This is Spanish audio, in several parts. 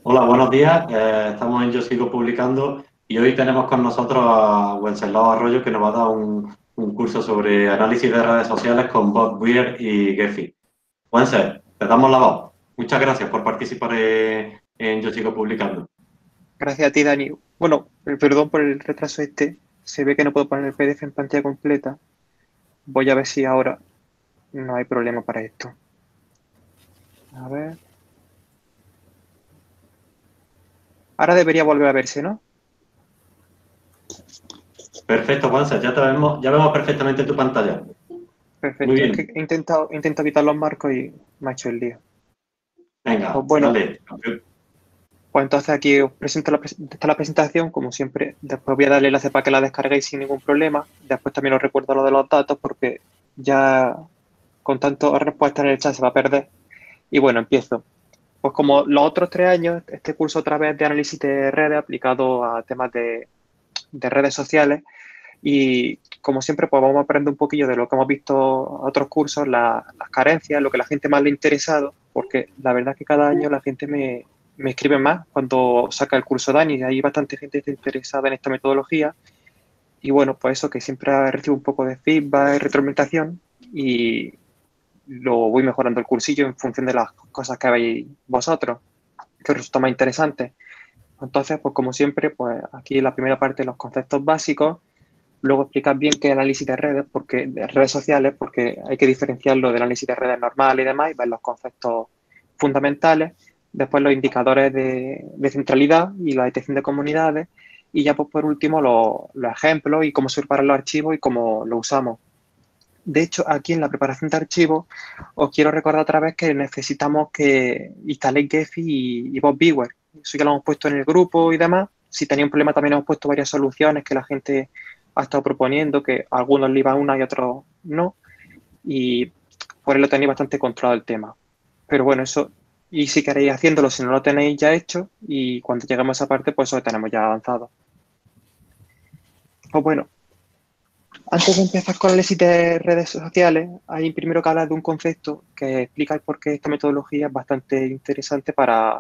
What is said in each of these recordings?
Hola, buenos días. Estamos en Yo Sigo Publicando y hoy tenemos con nosotros a Wenceslao Arroyo que nos va a dar un curso sobre análisis de redes sociales con Bob Weir y Gephi. Wences, te damos la voz. Muchas gracias por participar en Yo Sigo Publicando. Gracias a ti, Dani. Bueno, perdón por el retraso este. Se ve que no puedo poner el PDF en pantalla completa. Voy a ver si ahora no hay problema para esto. A ver. Ahora debería volver a verse, ¿no? Perfecto, Wences, ya vemos perfectamente tu pantalla. Muy Perfecto. Es que bien. he intentado quitar los marcos y me ha hecho el lío. Pues Venga, bueno, dale. pues entonces aquí os presento está la presentación, como siempre. Después voy a darle el enlace para que la descarguéis sin ningún problema. Después también os recuerdo lo de los datos porque ya con tantas respuestas en el chat se va a perder. Y bueno, empiezo. Pues como los otros 3 años, este curso otra vez de análisis de redes aplicado a temas de redes sociales y como siempre pues vamos a aprender un poquillo de lo que hemos visto en otros cursos, las carencias, lo que a la gente más le ha interesado, porque la verdad es que cada año la gente me escribe más cuando saca el curso Dani, y hay bastante gente que está interesada en esta metodología y bueno, pues eso que siempre recibo un poco de feedback, retroalimentación y lo voy mejorando el cursillo en función de las cosas que veis vosotros que os resulta más interesante. Entonces, pues como siempre, pues aquí en la primera parte los conceptos básicos, luego explicar bien qué es análisis de redes, porque de redes sociales, porque hay que diferenciarlo del análisis de redes normal y demás, y ver los conceptos fundamentales, después los indicadores de centralidad y la detección de comunidades, y ya pues por último los ejemplos y cómo se preparan los archivos y cómo lo usamos. De hecho, aquí en la preparación de archivos, os quiero recordar otra vez que necesitamos que instaléis Gephi y Bob Beaver. Eso ya lo hemos puesto en el grupo y demás. Si tenéis un problema, también hemos puesto varias soluciones que la gente ha estado proponiendo, que a algunos le iba una y a otros no. Y por eso tenéis bastante controlado el tema. Pero bueno, eso, y si queréis haciéndolo, si no lo tenéis ya hecho, y cuando lleguemos a esa parte, pues eso lo tenemos ya avanzado. Pues bueno, antes de empezar con el análisis de redes sociales, hay primero que hablar de un concepto que explica el por qué esta metodología es bastante interesante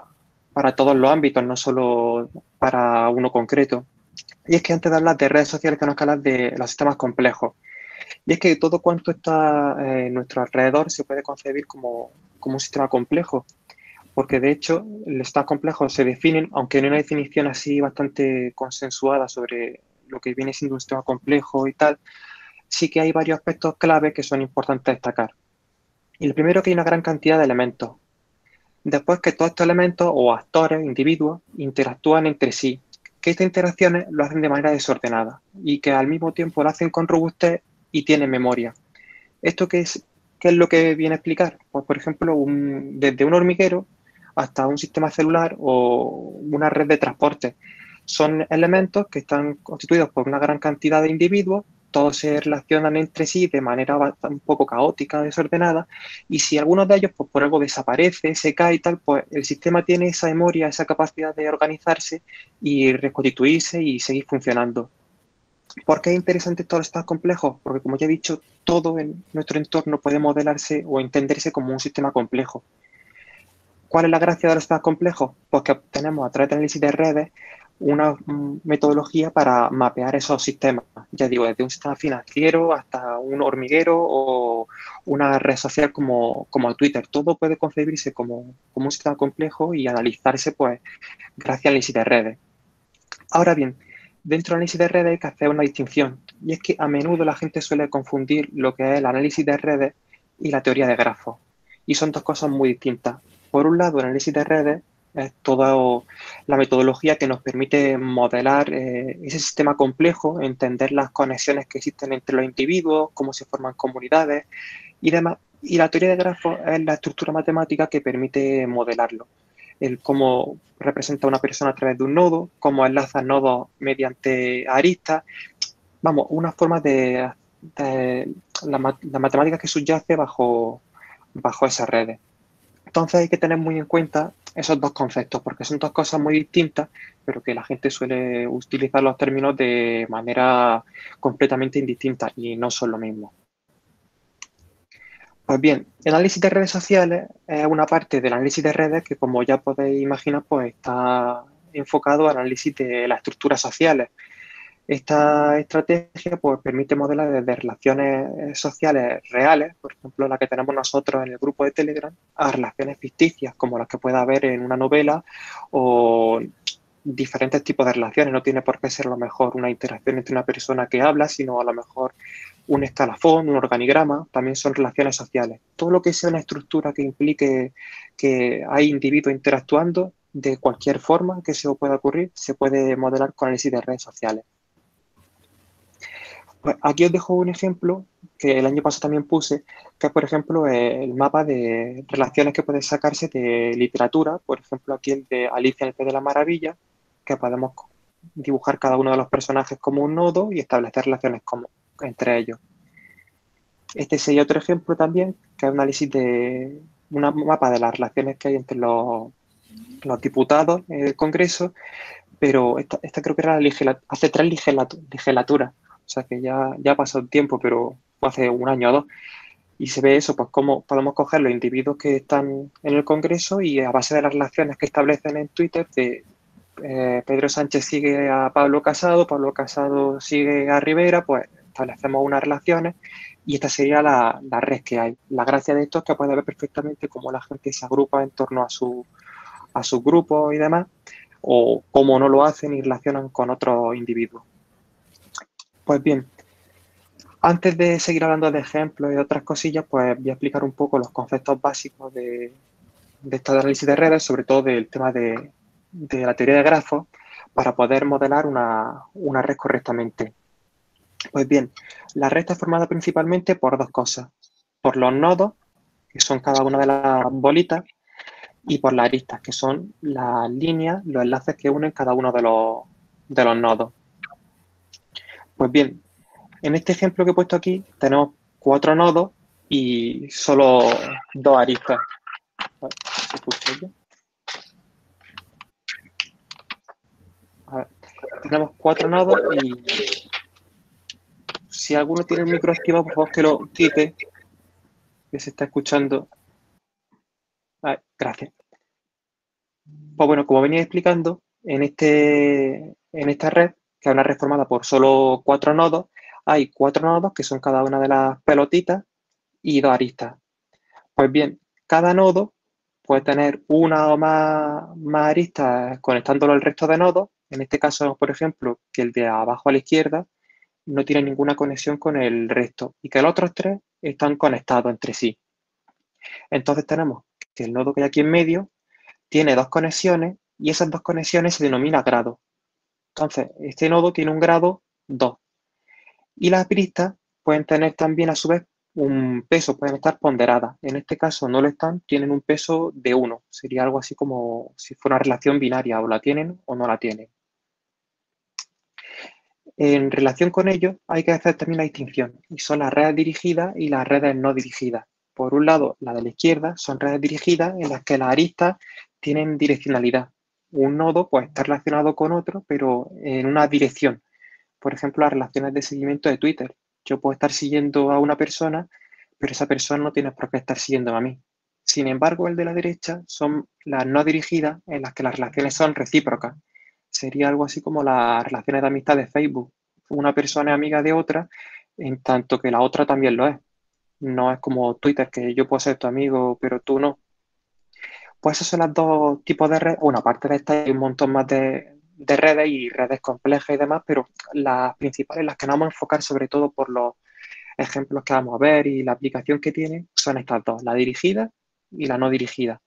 para todos los ámbitos, no solo para uno concreto. Y es que antes de hablar de redes sociales tenemos que hablar de los sistemas complejos. Y es que todo cuanto está en nuestro alrededor se puede concebir como un sistema complejo, porque de hecho los sistemas complejos se definen, aunque no hay una definición así bastante consensuada sobre lo que viene siendo un sistema complejo y tal, sí que hay varios aspectos clave que son importantes destacar. Y el primero que hay una gran cantidad de elementos. Después que todos estos elementos o actores, individuos, interactúan entre sí, que estas interacciones lo hacen de manera desordenada y que al mismo tiempo lo hacen con robustez y tienen memoria. ¿Esto qué es lo que viene a explicar? Pues, por ejemplo, desde un hormiguero hasta un sistema celular o una red de transporte. Son elementos que están constituidos por una gran cantidad de individuos, todos se relacionan entre sí de manera un poco caótica, desordenada, y si alguno de ellos pues, por algo desaparece, se cae y tal, pues el sistema tiene esa memoria, esa capacidad de organizarse y reconstituirse y seguir funcionando. ¿Por qué es interesante todos estos complejos? Porque, como ya he dicho, todo en nuestro entorno puede modelarse o entenderse como un sistema complejo. ¿Cuál es la gracia de los sistemas complejos? Pues que obtenemos a través de análisis de redes una metodología para mapear esos sistemas. Ya digo, desde un sistema financiero hasta un hormiguero o una red social como Twitter. Todo puede concebirse como un sistema complejo y analizarse pues gracias al análisis de redes. Ahora bien, dentro del análisis de redes hay que hacer una distinción, y es que a menudo la gente suele confundir lo que es el análisis de redes y la teoría de grafos, y son dos cosas muy distintas. Por un lado, el análisis de redes es toda la metodología que nos permite modelar ese sistema complejo, entender las conexiones que existen entre los individuos, cómo se forman comunidades y demás. Y la teoría de grafos es la estructura matemática que permite modelarlo, el cómo representa una persona a través de un nodo, cómo enlaza nodos mediante aristas, vamos, una forma de la matemática que subyace bajo esas redes. Entonces hay que tener muy en cuenta esos dos conceptos, porque son dos cosas muy distintas, pero que la gente suele utilizar los términos de manera completamente indistinta y no son lo mismo. Pues bien, el análisis de redes sociales es una parte del análisis de redes que, como ya podéis imaginar, pues está enfocado al análisis de las estructuras sociales. Esta estrategia pues, permite modelar desde relaciones sociales reales, por ejemplo, la que tenemos nosotros en el grupo de Telegram, a relaciones ficticias, como las que pueda haber en una novela o diferentes tipos de relaciones. No tiene por qué ser a lo mejor una interacción entre una persona que habla, sino a lo mejor un escalafón, un organigrama, también son relaciones sociales. Todo lo que sea una estructura que implique que hay individuos interactuando de cualquier forma que se pueda ocurrir, se puede modelar con análisis de redes sociales. Pues aquí os dejo un ejemplo que el año pasado también puse, que es, por ejemplo, el mapa de relaciones que pueden sacarse de literatura. Por ejemplo, aquí el de Alicia en el País de la Maravilla, que podemos dibujar cada uno de los personajes como un nodo y establecer relaciones entre ellos. Este sería otro ejemplo también, que es un análisis de un mapa de las relaciones que hay entre los diputados en el Congreso, pero esta creo que era hace 3 legislaturas, o sea que ya ha pasado tiempo, pero fue hace un año o dos. Y se ve eso, pues cómo podemos coger los individuos que están en el Congreso y a base de las relaciones que establecen en Twitter, de Pedro Sánchez sigue a Pablo Casado sigue a Rivera, pues establecemos unas relaciones y esta sería la red que hay. La gracia de esto es que puede ver perfectamente cómo la gente se agrupa en torno a sus grupos y demás, o cómo no lo hacen y relacionan con otros individuos. Pues bien, antes de seguir hablando de ejemplos y de otras cosillas, pues voy a explicar un poco los conceptos básicos de este análisis de redes, sobre todo del tema de la teoría de grafos, para poder modelar una red correctamente. Pues bien, la red está formada principalmente por dos cosas, por los nodos, que son cada una de las bolitas, y por las aristas, que son las líneas, los enlaces que unen cada uno de los nodos. Pues bien, en este ejemplo que he puesto aquí tenemos 4 nodos y solo 2 aristas. ¿Se escucha ya? A ver, tenemos 4 nodos y si alguno tiene el micro activado, por favor que lo quite, que se está escuchando. Gracias. Pues bueno, como venía explicando, en esta red, que es una red formada por solo 4 nodos, hay 4 nodos que son cada una de las pelotitas y 2 aristas. Pues bien, cada nodo puede tener una o más aristas conectándolo al resto de nodos. En este caso, por ejemplo, que el de abajo a la izquierda no tiene ninguna conexión con el resto y que los otros 3 están conectados entre sí. Entonces tenemos que el nodo que hay aquí en medio tiene 2 conexiones y esas 2 conexiones se denominan grados. Entonces, este nodo tiene un grado 2. Y las aristas pueden tener también a su vez un peso, pueden estar ponderadas. En este caso no lo están, tienen un peso de 1. Sería algo así como si fuera una relación binaria, o la tienen o no la tienen. En relación con ello hay que hacer también la distinción, y son las redes dirigidas y las redes no dirigidas. Por un lado, la de la izquierda son redes dirigidas en las que las aristas tienen direccionalidad. Un nodo puede estar relacionado con otro, pero en una dirección. Por ejemplo, las relaciones de seguimiento de Twitter. Yo puedo estar siguiendo a una persona, pero esa persona no tiene por qué estar siguiendo a mí. Sin embargo, el de la derecha son las no dirigidas, en las que las relaciones son recíprocas. Sería algo así como las relaciones de amistad de Facebook. Una persona es amiga de otra, en tanto que la otra también lo es. No es como Twitter, que yo puedo ser tu amigo, pero tú no. Pues esos son los dos tipos de redes. Bueno, aparte de esta hay un montón más de redes y redes complejas y demás, pero las principales, las que nos vamos a enfocar sobre todo por los ejemplos que vamos a ver y la aplicación que tiene, son estas dos, la dirigida y la no dirigida.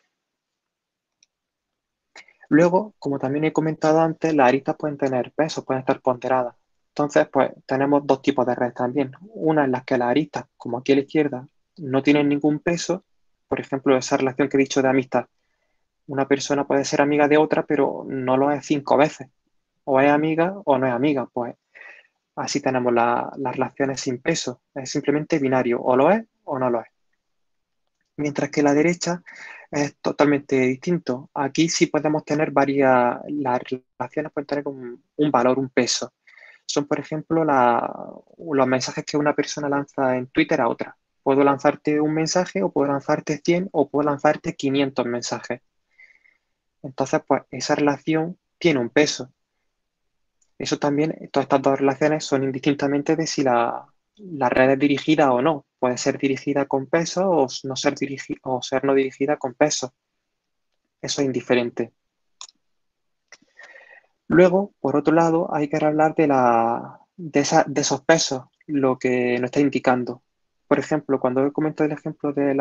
Luego, como también he comentado antes, las aristas pueden tener pesos, pueden estar ponderadas. Entonces, pues tenemos dos tipos de redes también. Una en las que las aristas, como aquí a la izquierda, no tienen ningún peso. Por ejemplo, esa relación que he dicho de amistad. Una persona puede ser amiga de otra, pero no lo es 5 veces. O es amiga o no es amiga. Pues así tenemos las relaciones sin peso. Es simplemente binario. O lo es o no lo es. Mientras que la derecha es totalmente distinto. Aquí sí podemos tener las relaciones pueden tener un valor, un peso. Son, por ejemplo, los mensajes que una persona lanza en Twitter a otra. Puedo lanzarte un mensaje o puedo lanzarte 100 o puedo lanzarte 500 mensajes. Entonces, pues esa relación tiene un peso. Eso también, todas estas dos relaciones son indistintamente de si la red es dirigida o no. Puede ser dirigida con peso o no ser, o ser no dirigida con peso. Eso es indiferente. Luego, por otro lado, hay que hablar de esos pesos, lo que nos está indicando. Por ejemplo, cuando he comentado el ejemplo de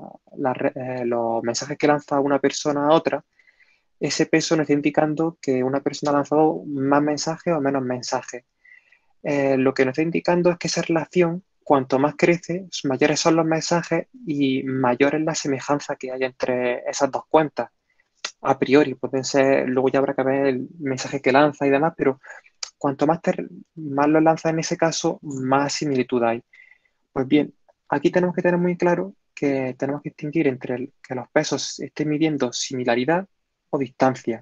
los mensajes que lanza una persona a otra, ese peso nos está indicando que una persona ha lanzado más mensajes o menos mensajes. Lo que nos está indicando es que esa relación, cuanto más crece, mayores son los mensajes y mayor es la semejanza que hay entre esas dos cuentas. A priori, pueden ser, luego ya habrá que ver el mensaje que lanza y demás, pero cuanto más lo lanza en ese caso, más similitud hay. Pues bien, aquí tenemos que tener muy claro que tenemos que distinguir entre que los pesos estén midiendo similaridad o distancia.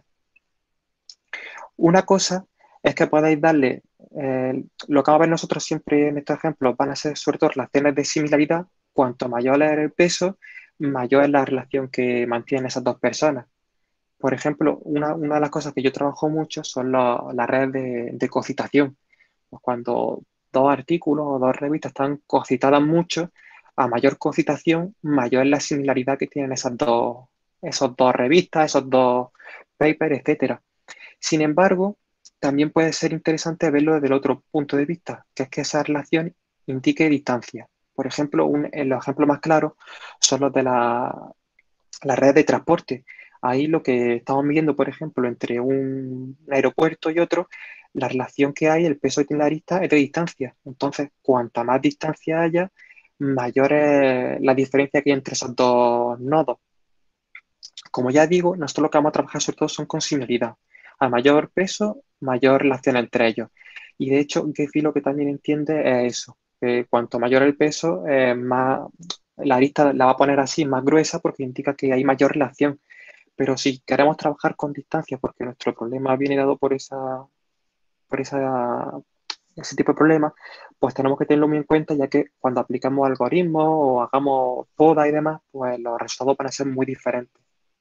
Una cosa es que podáis darle, lo que vamos a ver nosotros siempre en estos ejemplos van a ser sobre todo relaciones de similaridad. Cuanto mayor es el peso, mayor es la relación que mantienen esas dos personas. Por ejemplo, una de las cosas que yo trabajo mucho son las redes de cocitación. Pues cuando dos artículos o dos revistas están cocitadas mucho, a mayor cocitación, mayor es la similaridad que tienen esos dos revistas, esos dos papers, etcétera. Sin embargo, también puede ser interesante verlo desde el otro punto de vista, que es que esa relación indique distancia. Por ejemplo, los ejemplos más claros son los de la red de transporte. Ahí lo que estamos viendo, por ejemplo, entre un aeropuerto y otro, la relación que hay, el peso itinerarista es de distancia. Entonces, cuanta más distancia haya, mayor es la diferencia que hay entre esos dos nodos. Como ya digo, nosotros lo que vamos a trabajar sobre todo son con similaridad. A mayor peso, mayor relación entre ellos. Y de hecho, Gephi lo que también entiende es eso, que cuanto mayor el peso, más la arista la va a poner así, más gruesa, porque indica que hay mayor relación. Pero si queremos trabajar con distancia, porque nuestro problema viene dado por ese tipo de problemas, pues tenemos que tenerlo muy en cuenta, ya que cuando aplicamos algoritmos o hagamos poda y demás, pues los resultados van a ser muy diferentes.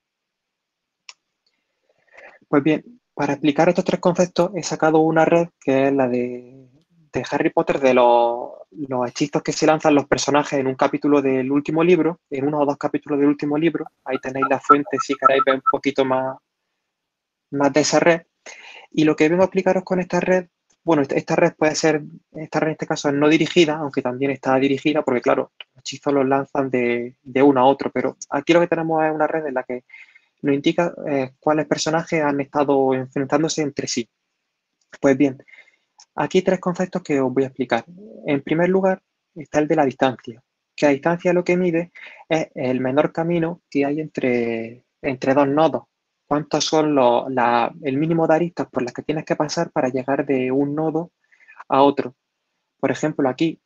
Pues bien, para explicar estos tres conceptos he sacado una red que es la de Harry Potter, de los hechizos que se lanzan los personajes en un capítulo del último libro, en uno o dos capítulos del último libro. Ahí tenéis la fuente si queréis ver un poquito más de esa red. Y lo que vengo a explicaros con esta red, bueno, esta red puede ser, esta red en este caso es no dirigida, aunque también está dirigida, porque claro, los hechizos los lanzan de uno a otro, pero aquí lo que tenemos es una red en la que nos indica cuáles personajes han estado enfrentándose entre sí. Pues bien, aquí hay tres conceptos que os voy a explicar. En primer lugar, está el de la distancia, que la distancia lo que mide es el menor camino que hay entre dos nodos. ¿Cuántos son el mínimo de aristas por las que tienes que pasar para llegar de un nodo a otro? Por ejemplo, aquí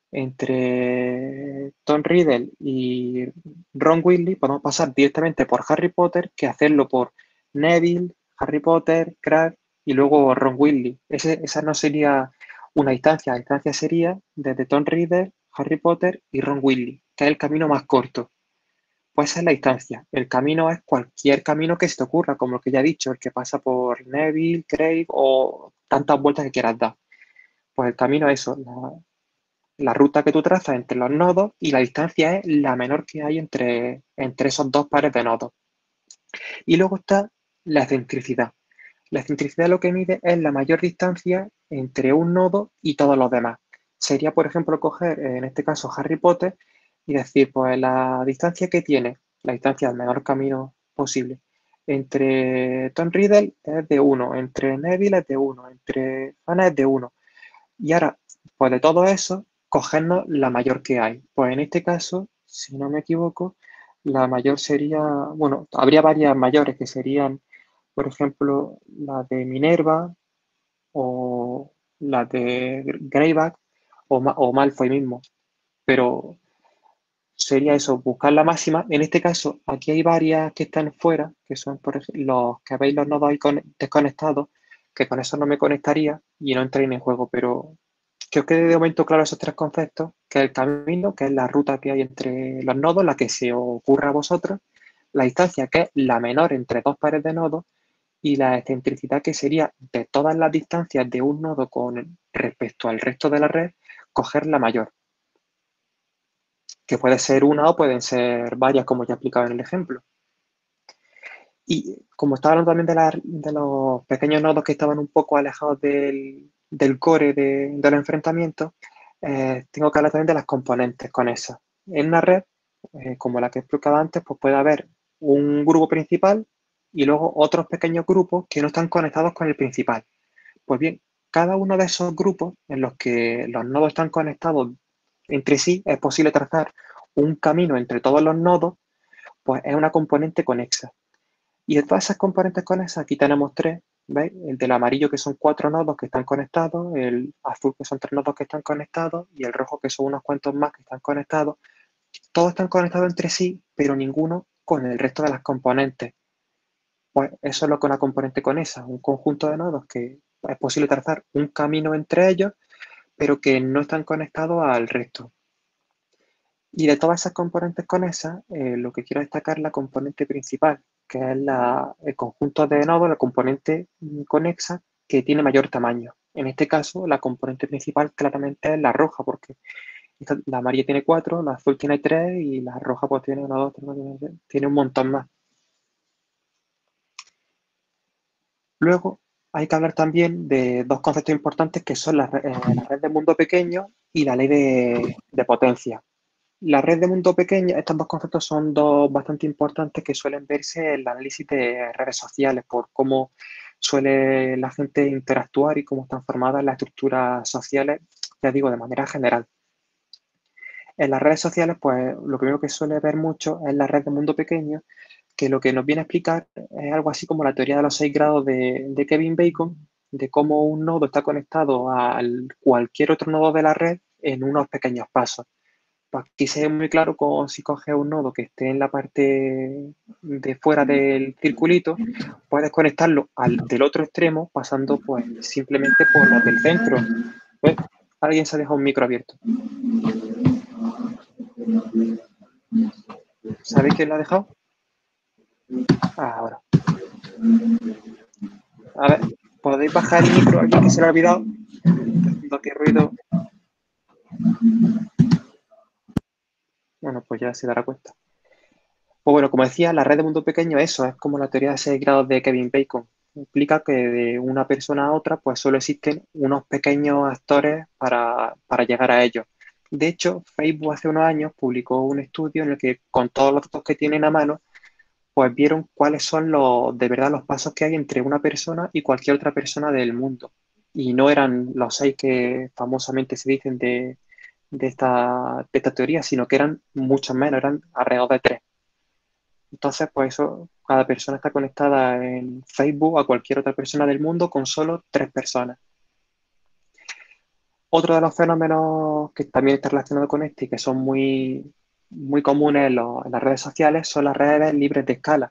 entre Tom Riddle y Ron Weasley podemos pasar directamente por Harry Potter que hacerlo por Neville, Harry Potter, Crabbe y luego Ron Weasley. Esa no sería una distancia, la distancia sería desde Tom Riddle, Harry Potter y Ron Weasley, que es el camino más corto. Pues esa es la distancia. El camino es cualquier camino que se te ocurra, como el que ya he dicho, el que pasa por Neville, Craig o tantas vueltas que quieras dar. Pues el camino es eso, la ruta que tú trazas entre los nodos y la distancia es la menor que hay entre esos dos pares de nodos. Y luego está la excentricidad. La excentricidad lo que mide es la mayor distancia entre un nodo y todos los demás. Sería, por ejemplo, coger, en este caso, Harry Potter y decir, pues la distancia que tiene, la distancia del menor camino posible, entre Tom Riddle es de 1, entre Neville es de 1, entre Hannah es de 1. Y ahora, pues de todo eso, cogernos la mayor que hay. Pues en este caso, si no me equivoco, la mayor sería, bueno, habría varias mayores que serían, por ejemplo, la de Minerva o la de Greyback o Malfoy mismo. Pero sería eso, buscar la máxima. En este caso, aquí hay varias que están fuera, que son, por ejemplo, los que veis los nodos ahí desconectados, que con eso no me conectaría y no entraría en juego, pero Que os quede de momento claro esos tres conceptos, que es el camino, que es la ruta que hay entre los nodos, la que se os ocurra a vosotros, la distancia, que es la menor entre dos pares de nodos, y la excentricidad, que sería de todas las distancias de un nodo con respecto al resto de la red, coger la mayor, que puede ser una o pueden ser varias, como ya he explicado en el ejemplo. Y como estaba hablando también de los pequeños nodos que estaban un poco alejados del core del enfrentamiento, tengo que hablar también de las componentes conexas. En una red, como la que he explicado antes, pues puede haber un grupo principal y luego otros pequeños grupos que no están conectados con el principal. Pues bien, cada uno de esos grupos en los que los nodos están conectados entre sí, es posible trazar un camino entre todos los nodos, pues es una componente conexa. Y de todas esas componentes conexas, aquí tenemos tres, ¿veis? El del amarillo, que son 4 nodos que están conectados, el azul, que son 3 nodos que están conectados, y el rojo, que son unos cuantos más que están conectados. Todos están conectados entre sí, pero ninguno con el resto de las componentes. Pues eso es lo que una componente conexa, un conjunto de nodos que es posible trazar un camino entre ellos, pero que no están conectados al resto. Y de todas esas componentes conexas, lo que quiero destacar es la componente principal, que es el conjunto de nodos, la componente conexa que tiene mayor tamaño. En este caso, la componente principal claramente es la roja, porque la amarilla tiene 4, la azul tiene 3 y la roja pues tiene 1, 2, 3, 4, 5, 6, tiene un montón más. Luego, hay que hablar también de dos conceptos importantes que son la red de mundo pequeño y la ley de potencia. La red de mundo pequeño, estos dos conceptos son dos bastante importantes que suelen verse en el análisis de redes sociales por cómo suele la gente interactuar y cómo están formadas las estructuras sociales, ya digo, de manera general. En las redes sociales, pues lo primero que suele ver mucho es la red de mundo pequeño, que lo que nos viene a explicar es algo así como la teoría de los 6 grados de Kevin Bacon, de cómo un nodo está conectado a cualquier otro nodo de la red en unos pequeños pasos. Pues aquí se ve muy claro como si coges un nodo que esté en la parte de fuera del circulito, puedes conectarlo del otro extremo pasando pues simplemente por los del centro. ¿Ves? Alguien se ha dejado un micro abierto. ¿Sabéis quién lo ha dejado? Ahora. A ver, ¿podéis bajar el micro a alguien que se lo ha olvidado? Está haciendo aquí ruido. Bueno, pues ya se dará cuenta. Pues bueno, como decía, la red de mundo pequeño, eso es como la teoría de 6 grados de Kevin Bacon. Implica que de una persona a otra, pues solo existen unos pequeños actores para llegar a ellos. De hecho, Facebook hace unos años publicó un estudio en el que, con todos los datos que tienen a mano, pues vieron cuáles son de verdad los pasos que hay entre una persona y cualquier otra persona del mundo. Y no eran los 6 que famosamente se dicen de esta teoría, sino que eran muchos menos, eran alrededor de 3. Entonces, pues eso, cada persona está conectada en Facebook a cualquier otra persona del mundo con solo 3 personas. Otro de los fenómenos que también está relacionado con este y que son muy, muy comunes en las redes sociales son las redes libres de escala.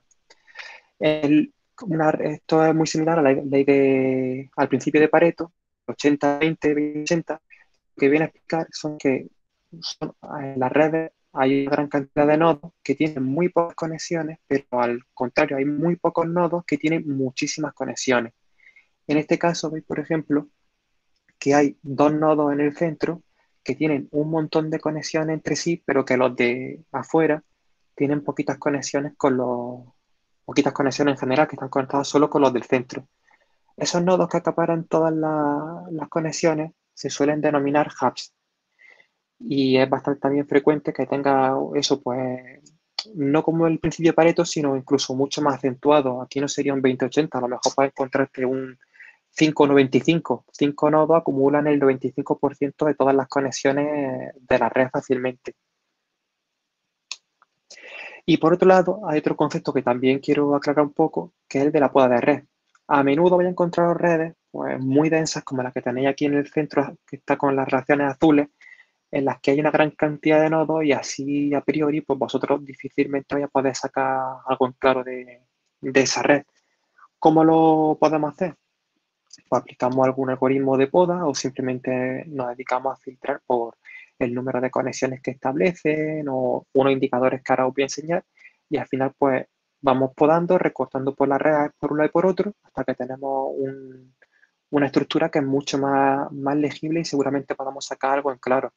Esto es muy similar a la ley al principio de Pareto, 80-20, 20-80, que viene a explicar son que en las redes hay una gran cantidad de nodos que tienen muy pocas conexiones, pero al contrario, hay muy pocos nodos que tienen muchísimas conexiones. En este caso, veis, por ejemplo, que hay 2 nodos en el centro que tienen un montón de conexiones entre sí, pero que los de afuera tienen poquitas conexiones en general, que están conectados solo con los del centro. Esos nodos que acaparan todas las conexiones se suelen denominar hubs. Y es bastante también frecuente que tenga eso, pues, no como el principio de Pareto, sino incluso mucho más acentuado. Aquí no sería un 20-80, a lo mejor para encontrarte un 5-95. 5 nodos acumulan el 95% de todas las conexiones de la red fácilmente. Y por otro lado, hay otro concepto que también quiero aclarar un poco, que es el de la poda de red. A menudo voy a encontrar redes pues, muy densas, como la que tenéis aquí en el centro, que está con las reacciones azules, en las que hay una gran cantidad de nodos y así a priori, pues vosotros difícilmente vais a poder sacar algo en claro de esa red. ¿Cómo lo podemos hacer? Pues aplicamos algún algoritmo de poda o simplemente nos dedicamos a filtrar por el número de conexiones que establecen o unos indicadores que ahora os voy a enseñar, y al final pues vamos podando, recortando por la red por un lado y por otro hasta que tenemos una estructura que es mucho más legible y seguramente podamos sacar algo en claro.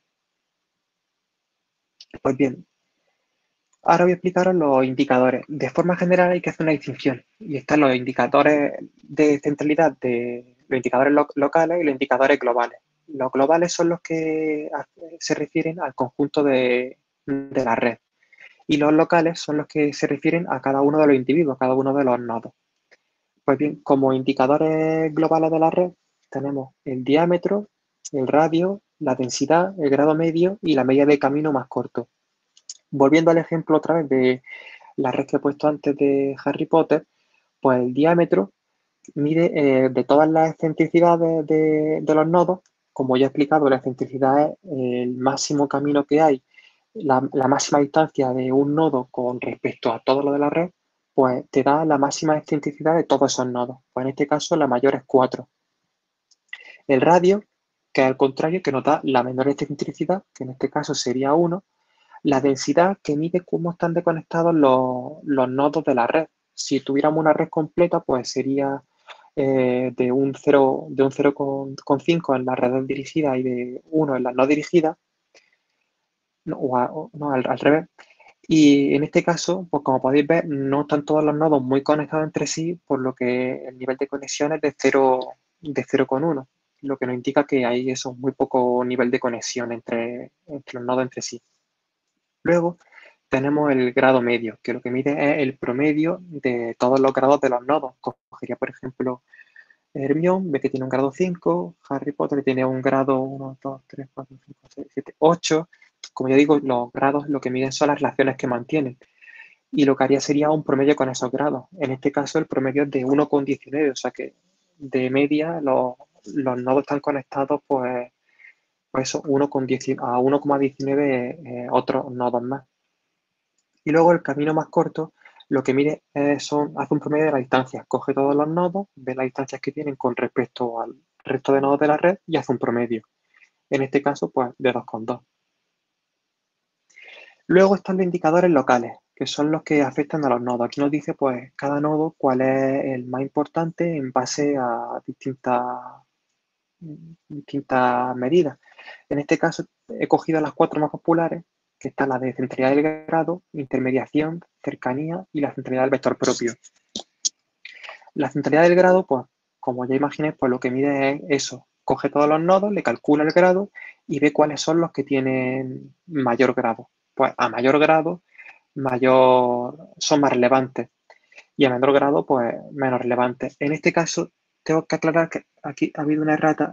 Pues bien, ahora voy a explicaros los indicadores. De forma general hay que hacer una distinción y están los indicadores de centralidad de los indicadores locales y los indicadores globales. Los globales son los que se refieren al conjunto de la red y los locales son los que se refieren a cada uno de los individuos, a cada uno de los nodos. Pues bien, como indicadores globales de la red tenemos el diámetro, el radio, la densidad, el grado medio y la medida de camino más corto. Volviendo al ejemplo otra vez de la red que he puesto antes de Harry Potter, pues el diámetro mide de todas las excentricidades de los nodos. Como ya he explicado, la excentricidad es el máximo camino que hay, la máxima distancia de un nodo con respecto a todo lo de la red, pues te da la máxima excentricidad de todos esos nodos. Pues en este caso la mayor es 4. El radio, que es al contrario, que nos da la menor excentricidad, que en este caso sería 1. La densidad, que mide cómo están desconectados los nodos de la red. Si tuviéramos una red completa, pues sería de un 0,5 en las redes dirigidas y de 1 en las no dirigidas, no, no, al revés. Y en este caso, pues como podéis ver, no están todos los nodos muy conectados entre sí, por lo que el nivel de conexión es de 0,1, lo que nos indica que hay eso, muy poco nivel de conexión entre los nodos entre sí. Luego tenemos el grado medio, que lo que mide es el promedio de todos los grados de los nodos. Cogería, por ejemplo, Hermione, ve que tiene un grado 5, Harry Potter tiene un grado 1, 2, 3, 4, 5, 6, 7, 8. Como ya digo, los grados lo que miden son las relaciones que mantienen. Y lo que haría sería un promedio con esos grados. En este caso, el promedio es de 1,19, o sea que de media los nodos están conectados pues eso, 1,19 otros nodos más. Y luego el camino más corto lo que mide hace un promedio de la distancia. Coge todos los nodos, ve las distancias que tienen con respecto al resto de nodos de la red y hace un promedio. En este caso, pues de 2,2. Luego están los indicadores locales, que son los que afectan a los nodos. Aquí nos dice, pues, cada nodo cuál es el más importante en base a distintas medidas. En este caso, he cogido las 4 más populares, que están las de centralidad del grado, intermediación, cercanía y la centralidad del vector propio. La centralidad del grado, pues, como ya imaginé, pues lo que mide es eso. Coge todos los nodos, le calcula el grado y ve cuáles son los que tienen mayor grado. Pues a mayor grado, son más relevantes y a menor grado, pues menos relevantes. En este caso, tengo que aclarar que aquí ha habido una errata.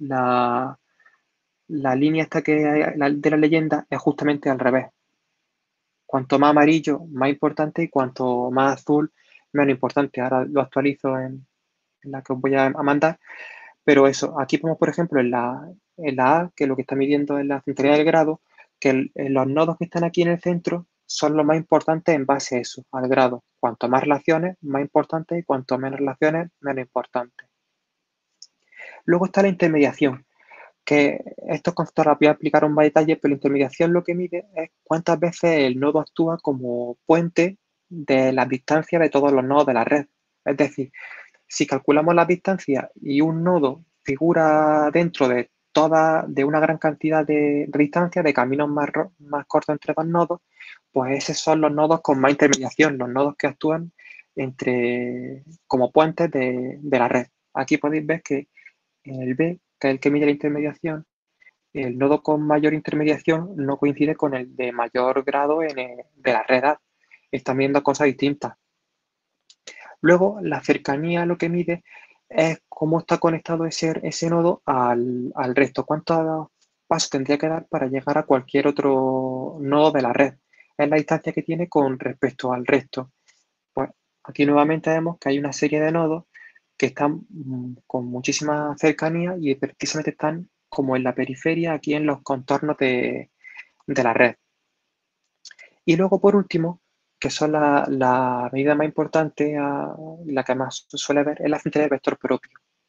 La línea esta que hay de la leyenda es justamente al revés. Cuanto más amarillo, más importante, y cuanto más azul, menos importante. Ahora lo actualizo en la que os voy a mandar. Pero eso, aquí ponemos, por ejemplo, en la A, que lo que está midiendo es la centralidad del grado, que los nodos que están aquí en el centro son los más importantes en base a eso, al grado. Cuanto más relaciones, más importantes, y cuanto menos relaciones, menos importantes. Luego está la intermediación, que estos conceptos los voy a explicar en más detalle, pero la intermediación lo que mide es cuántas veces el nodo actúa como puente de las distancias de todos los nodos de la red. Es decir, si calculamos las distancias y un nodo figura dentro de una gran cantidad de distancias, de caminos más cortos entre dos nodos, pues esos son los nodos con más intermediación, los nodos que actúan como puentes de la red. Aquí podéis ver que en el B, que es el que mide la intermediación, el nodo con mayor intermediación no coincide con el de mayor grado de la red A. Están viendo cosas distintas. Luego, la cercanía lo que mide es cómo está conectado ese nodo al resto. ¿Cuántos pasos tendría que dar para llegar a cualquier otro nodo de la red? Es la distancia que tiene con respecto al resto. Pues aquí nuevamente vemos que hay una serie de nodos que están con muchísima cercanía y precisamente están como en la periferia, aquí en los contornos de la red. Y luego, por último, que son la medida más importante, la que más se suele ver, es la centralidad del vector propio,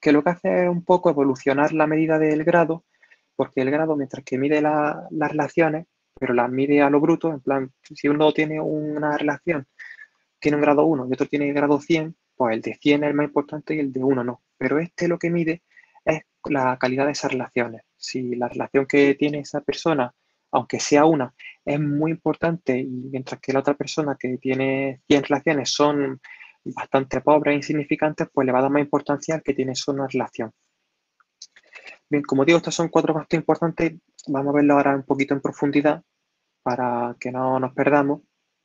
que lo que hace es un poco evolucionar la medida del grado, porque el grado, mientras que mide las relaciones, pero las mide a lo bruto, en plan, si uno tiene una relación, tiene un grado 1 y otro tiene grado 100, pues el de 100 es el más importante y el de 1 no. Pero este lo que mide es la calidad de esas relaciones. Si la relación que tiene esa persona, aunque sea una, es muy importante, y mientras que la otra persona que tiene 100 relaciones son bastante pobres e insignificantes, pues le va a dar más importancia al que tiene solo una relación. Bien, como digo, estos son 4 gastos importantes. Vamos a verlo ahora un poquito en profundidad para que no nos perdamos.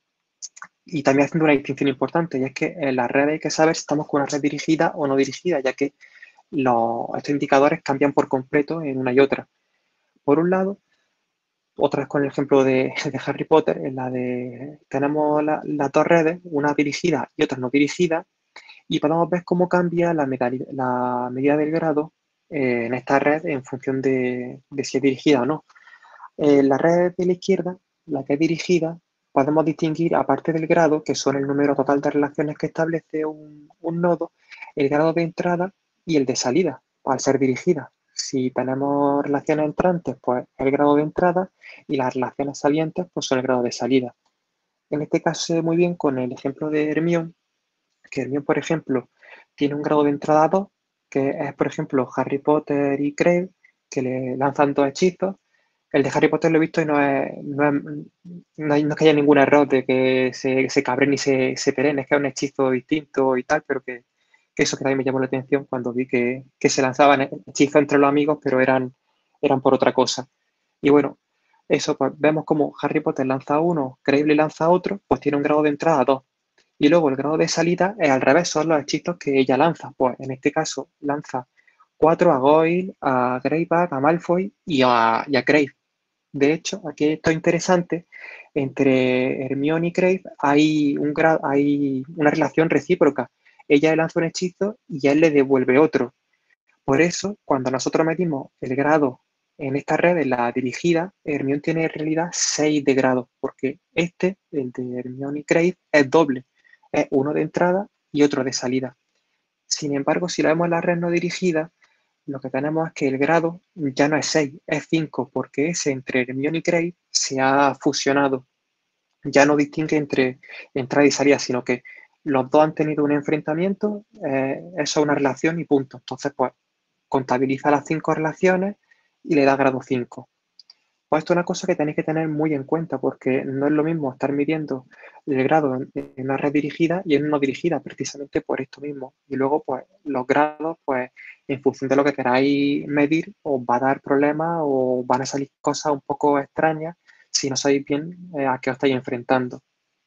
Y también haciendo una distinción importante, y es que en la red hay que saber si estamos con una red dirigida o no dirigida, ya que estos indicadores cambian por completo en una y otra. Por un lado, otra vez con el ejemplo de Harry Potter, en la de tenemos las dos redes, una dirigida y otra no dirigida, y podemos ver cómo cambia la medida del grado en esta red en función de si es dirigida o no. La red de la izquierda, la que es dirigida, podemos distinguir, aparte del grado, que son el número total de relaciones que establece un nodo, el grado de entrada y el de salida, al ser dirigida. Si tenemos relaciones entrantes, pues el grado de entrada, y las relaciones salientes, pues son el grado de salida. En este caso se ve muy bien con el ejemplo de Hermione, que Hermione, por ejemplo, tiene un grado de entrada 2, que es, por ejemplo, Harry Potter y Crabbe, que le lanzan 2 hechizos. El de Harry Potter lo he visto y no es que haya ningún error de que se cabren y se peleen, es que es un hechizo distinto y tal, pero que eso que también me llamó la atención cuando vi que se lanzaban hechizos entre los amigos, pero eran por otra cosa. Y bueno, eso, pues vemos como Harry Potter lanza uno, Crabbe lanza otro, pues tiene un grado de entrada 2. Y luego el grado de salida es al revés, son los hechizos que ella lanza. Pues en este caso lanza 4 a Goyle, a Greyback, a Malfoy y a Crabbe. De hecho, aquí esto es interesante, entre Hermione y Crabbe hay una relación recíproca. Ella le lanza un hechizo y él le devuelve otro. Por eso, cuando nosotros medimos el grado en esta red, en la dirigida, Hermione tiene en realidad 6 de grado, porque el de Hermione y Crabbe, es doble. Es uno de entrada y otro de salida. Sin embargo, si lo vemos en la red no dirigida, lo que tenemos es que el grado ya no es 6, es 5, porque ese entre Hermione y Crabbe se ha fusionado. Ya no distingue entre entrada y salida, sino que los dos han tenido un enfrentamiento, eso es una relación y punto. Entonces, pues, contabiliza las 5 relaciones y le da grado 5. Pues esto es una cosa que tenéis que tener muy en cuenta, porque no es lo mismo estar midiendo el grado en una red dirigida y en una no dirigida, precisamente por esto mismo. Y luego, pues, los grados, pues, en función de lo que queráis medir, os va a dar problemas o van a salir cosas un poco extrañas si no sabéis bien a qué os estáis enfrentando.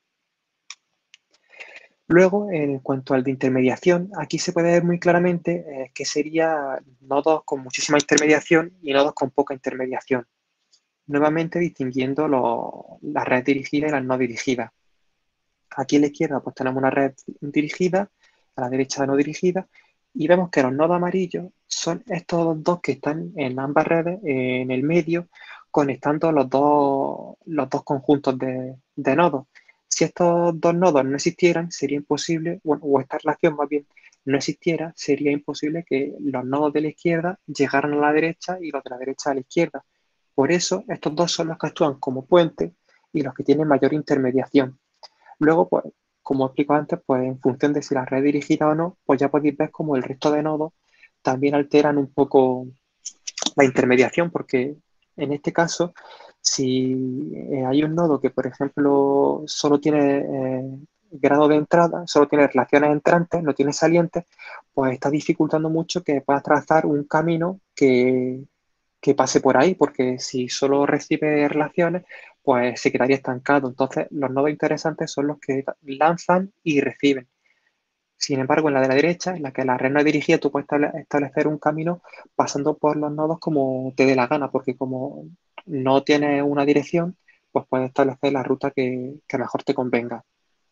Luego, en cuanto al de intermediación, aquí se puede ver muy claramente que sería nodos con muchísima intermediación y nodos con poca intermediación. Nuevamente distinguiendo las redes dirigidas y las no dirigidas. Aquí a la izquierda pues tenemos una red dirigida, a la derecha no dirigida, y vemos que los nodos amarillos son estos dos que están en ambas redes, en el medio, conectando los dos conjuntos de nodos. Si estos dos nodos no existieran, sería imposible, bueno, o esta relación más bien no existiera, sería imposible que los nodos de la izquierda llegaran a la derecha y los de la derecha a la izquierda. Por eso, estos dos son los que actúan como puentes y los que tienen mayor intermediación. Luego, pues, como explico antes, pues en función de si la red es dirigida o no, pues ya podéis ver cómo el resto de nodos también alteran un poco la intermediación, porque en este caso, si hay un nodo que, por ejemplo, solo tiene grado de entrada, solo tiene relaciones entrantes, no tiene salientes, pues está dificultando mucho que puedas trazar un camino que pase por ahí, porque si solo recibe relaciones, pues se quedaría estancado. Entonces, los nodos interesantes son los que lanzan y reciben. Sin embargo, en la de la derecha, en la que la red no es dirigida, tú puedes establecer un camino pasando por los nodos como te dé la gana, porque como no tienes una dirección, pues puedes establecer la ruta que mejor te convenga.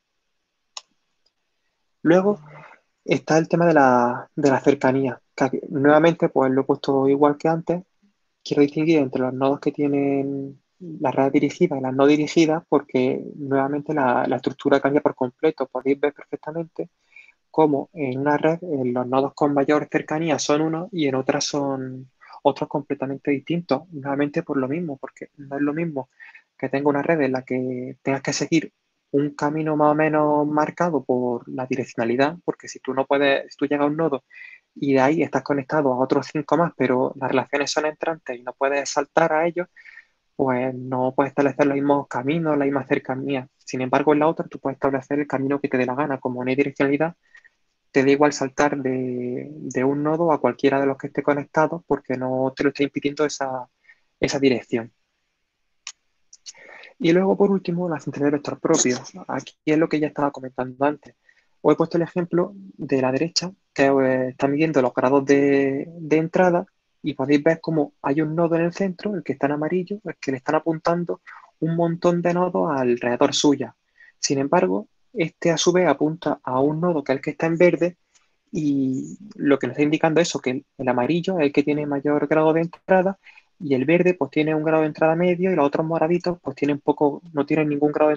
Luego está el tema de la cercanía, que nuevamente pues lo he puesto igual que antes. Quiero distinguir entre los nodos que tienen la red dirigida y las no dirigidas, porque nuevamente la estructura cambia por completo. Podéis ver perfectamente como en una red los nodos con mayor cercanía son unos y en otras son otros completamente distintos. Nuevamente por lo mismo, porque no es lo mismo que tenga una red en la que tengas que seguir un camino más o menos marcado por la direccionalidad, porque si tú no puedes, si tú llegas a un nodo y de ahí estás conectado a otros cinco más, pero las relaciones son entrantes y no puedes saltar a ellos, pues no puedes establecer los mismos caminos, la misma cercanía. Sin embargo, en la otra tú puedes establecer el camino que te dé la gana, como no hay direccionalidad, te da igual saltar de un nodo a cualquiera de los que esté conectado porque no te lo está impidiendo esa dirección. Y luego, por último, la centralidad de vector propio. Aquí es lo que ya estaba comentando antes. Os he puesto el ejemplo de la derecha, que está midiendo los grados de entrada y podéis ver cómo hay un nodo en el centro, el que está en amarillo, el que le están apuntando un montón de nodos alrededor suya. Sin embargo, este a su vez apunta a un nodo que es el que está en verde y lo que nos está indicando es eso, que el amarillo es el que tiene mayor grado de entrada y el verde pues tiene un grado de entrada medio y los otros moraditos pues tienen poco, no tienen ningún grado de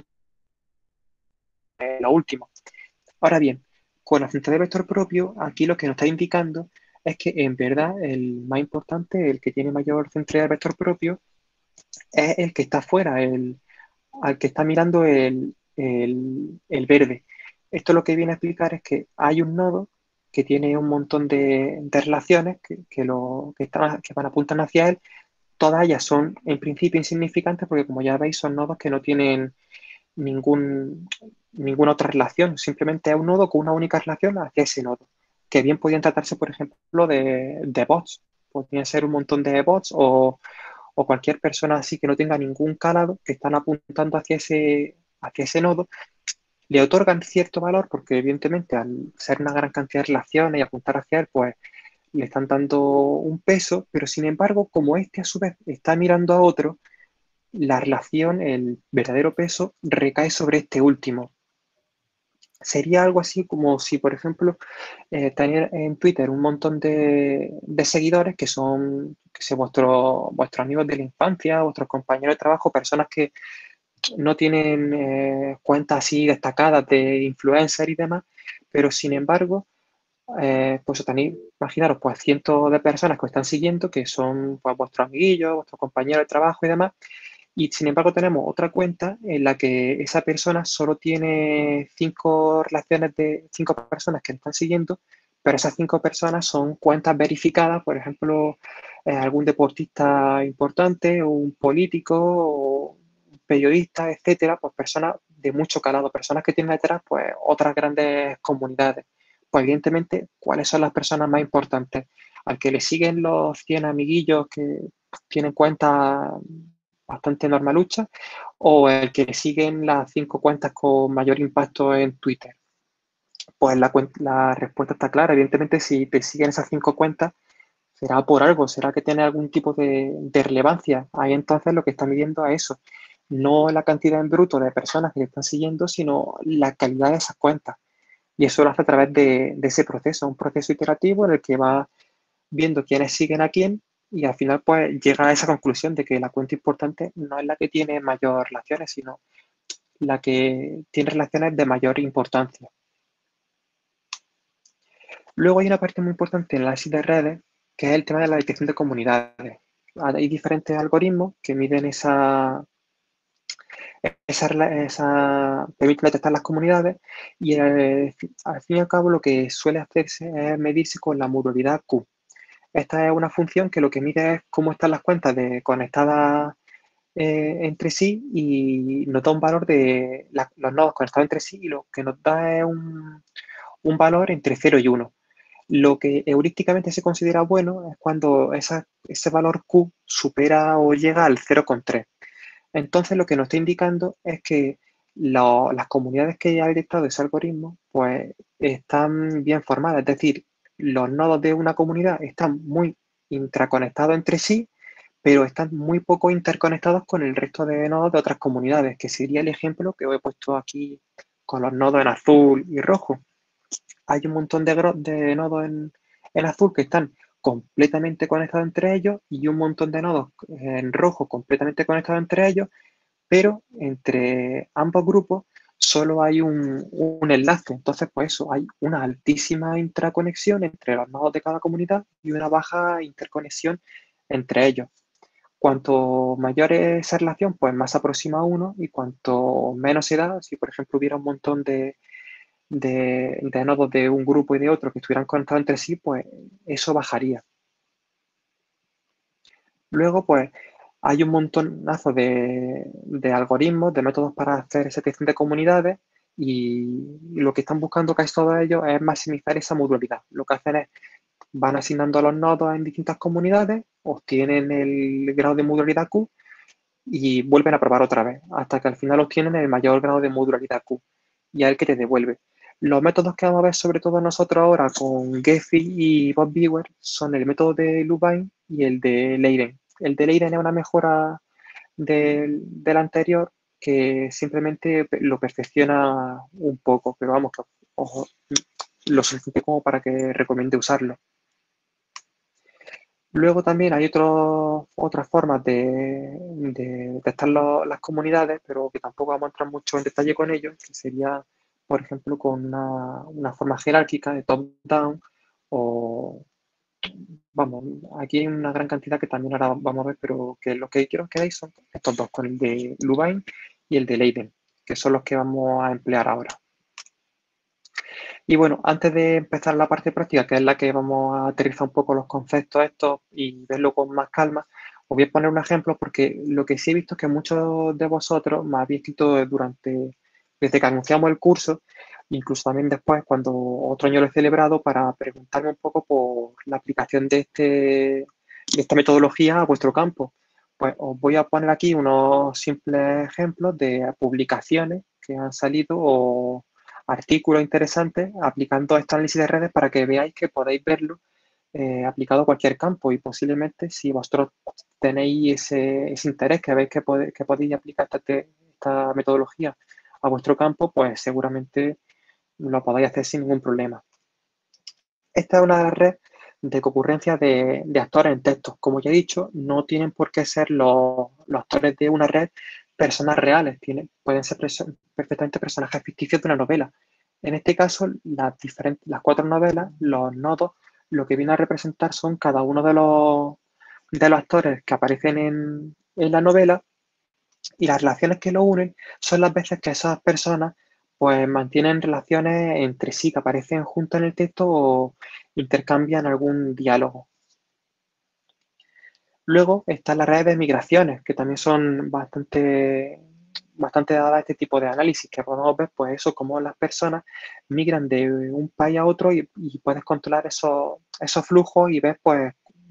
entrada, lo último. Ahora bien, con la central de vector propio, aquí lo que nos está indicando es que en verdad el más importante, el que tiene mayor central de vector propio, es el que está afuera, al que está mirando el verde. Esto lo que viene a explicar es que hay un nodo que tiene un montón de relaciones que van apuntan hacia él. Todas ellas son en principio insignificantes porque como ya veis son nodos que no tienen ningún, ninguna otra relación, simplemente es un nodo con una única relación hacia ese nodo, que bien podían tratarse, por ejemplo, de bots, podrían ser un montón de bots o cualquier persona así que no tenga ningún calado, que están apuntando hacia ese nodo, le otorgan cierto valor porque evidentemente al ser una gran cantidad de relaciones y apuntar hacia él, pues le están dando un peso, pero sin embargo, como este a su vez está mirando a otro, la relación, el verdadero peso, recae sobre este último. Sería algo así como si, por ejemplo, tener en Twitter un montón de seguidores que son que sé, vuestros amigos de la infancia, vuestros compañeros de trabajo, personas que no tienen cuentas así destacadas de influencer y demás, pero sin embargo, pues tenéis, imaginaros, pues cientos de personas que os están siguiendo, que son pues, vuestros amiguillos, vuestros compañeros de trabajo y demás, y sin embargo tenemos otra cuenta en la que esa persona solo tiene cinco relaciones de cinco personas que le están siguiendo, pero esas cinco personas son cuentas verificadas, por ejemplo, algún deportista importante, o un político, o un periodista, etcétera, pues personas de mucho calado, personas que tienen detrás pues otras grandes comunidades. Pues evidentemente, ¿cuáles son las personas más importantes? Al que le siguen los 100 amiguillos que tienen cuentas bastante normalucha, o el que siguen las cinco cuentas con mayor impacto en Twitter. Pues la respuesta está clara. Evidentemente, si te siguen esas cinco cuentas, será por algo, será que tiene algún tipo de relevancia. Ahí entonces lo que está midiendo es eso, no la cantidad en bruto de personas que le están siguiendo, sino la calidad de esas cuentas. Y eso lo hace a través de ese proceso, un proceso iterativo en el que va viendo quiénes siguen a quién y al final pues llega a esa conclusión de que la cuenta importante no es la que tiene mayor relaciones, sino la que tiene relaciones de mayor importancia. Luego hay una parte muy importante en el análisis de redes, que es el tema de la detección de comunidades. Hay diferentes algoritmos que miden permiten detectar las comunidades y al fin y al cabo lo que suele hacerse es medirse con la modulidad Q. Esta es una función que lo que mide es cómo están las cuentas conectadas entre sí y nos da un valor de los nodos conectados entre sí y lo que nos da es un valor entre 0 y 1. Lo que heurísticamente se considera bueno es cuando ese valor Q supera o llega al 0,3. Entonces lo que nos está indicando es que las comunidades que ha detectado ese algoritmo pues están bien formadas, es decir, los nodos de una comunidad están muy intraconectados entre sí, pero están muy poco interconectados con el resto de nodos de otras comunidades, que sería el ejemplo que os he puesto aquí con los nodos en azul y rojo. Hay un montón de nodos en azul que están completamente conectados entre ellos y un montón de nodos en rojo completamente conectados entre ellos, pero entre ambos grupos solo hay un enlace. Entonces, pues eso, hay una altísima interconexión entre los nodos de cada comunidad y una baja interconexión entre ellos. Cuanto mayor es esa relación, pues más se aproxima a uno, y cuanto menos se da, si por ejemplo hubiera un montón de nodos de un grupo y de otro que estuvieran conectados entre sí, pues eso bajaría. Luego, pues hay un montonazo de algoritmos, de métodos para hacer selección de comunidades, y lo que están buscando casi todos ellos es maximizar esa modularidad. Lo que hacen es, van asignando a los nodos en distintas comunidades, obtienen el grado de modularidad Q y vuelven a probar otra vez, hasta que al final obtienen el mayor grado de modularidad Q, y es el que te devuelve. Los métodos que vamos a ver sobre todo nosotros ahora con Gephi y Bob Viewer son el método de Lubin y el de Leiden. El de Leiden es una mejora del anterior, que simplemente lo perfecciona un poco, pero vamos, que, ojo, lo suficiente como para que recomiende usarlo. Luego también hay otras formas de testar las comunidades, pero que tampoco vamos a entrar mucho en detalle con ello, que sería, por ejemplo, con una forma jerárquica de top-down, o, vamos, aquí hay una gran cantidad que también ahora vamos a ver, pero que lo que quiero que veáis son estos dos, con el de Lubin y el de Leiden, que son los que vamos a emplear ahora. Y bueno, antes de empezar la parte práctica, que es la que vamos a aterrizar un poco los conceptos estos y verlo con más calma, os voy a poner un ejemplo, porque lo que sí he visto es que muchos de vosotros me habéis escrito desde que anunciamos el curso, incluso también después, cuando otro año lo he celebrado, para preguntarme un poco por la aplicación de esta metodología a vuestro campo. Pues os voy a poner aquí unos simples ejemplos de publicaciones que han salido, o artículos interesantes aplicando este análisis de redes, para que veáis que podéis verlo aplicado a cualquier campo, y posiblemente, si vosotros tenéis ese interés, que veis que podéis aplicar esta metodología a vuestro campo, pues seguramente lo podáis hacer sin ningún problema. Esta es una red de concurrencia de actores en texto. Como ya he dicho, no tienen por qué ser los actores de una red personas reales, pueden ser perfectamente personajes ficticios de una novela. En este caso, las cuatro novelas, los nodos, lo que viene a representar son cada uno de los actores que aparecen en la novela, y las relaciones que lo unen son las veces que esas personas pues mantienen relaciones entre sí, que aparecen juntos en el texto o intercambian algún diálogo. Luego están las redes de migraciones, que también son bastante dadas a este tipo de análisis, que podemos ver, pues eso, cómo las personas migran de un país a otro, y puedes controlar esos flujos y ver, pues,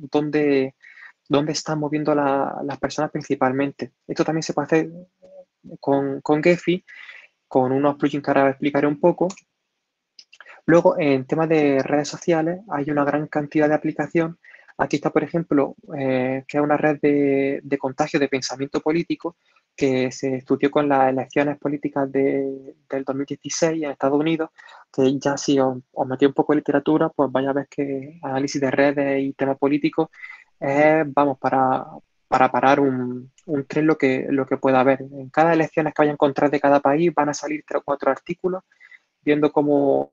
dónde están moviendo las personas principalmente. Esto también se puede hacer con Gephi, con unos plugins que ahora explicaré un poco. Luego, en temas de redes sociales, hay una gran cantidad de aplicación. Aquí está, por ejemplo, que es una red de contagio de pensamiento político, que se estudió con las elecciones políticas del 2016 en Estados Unidos, que ya, si os metí un poco en literatura, pues vais a ver que análisis de redes y temas políticos es, vamos, para parar un tren, lo que pueda haber. En cada elecciones que vayan a encontrar de cada país van a salir 3 o 4 artículos viendo cómo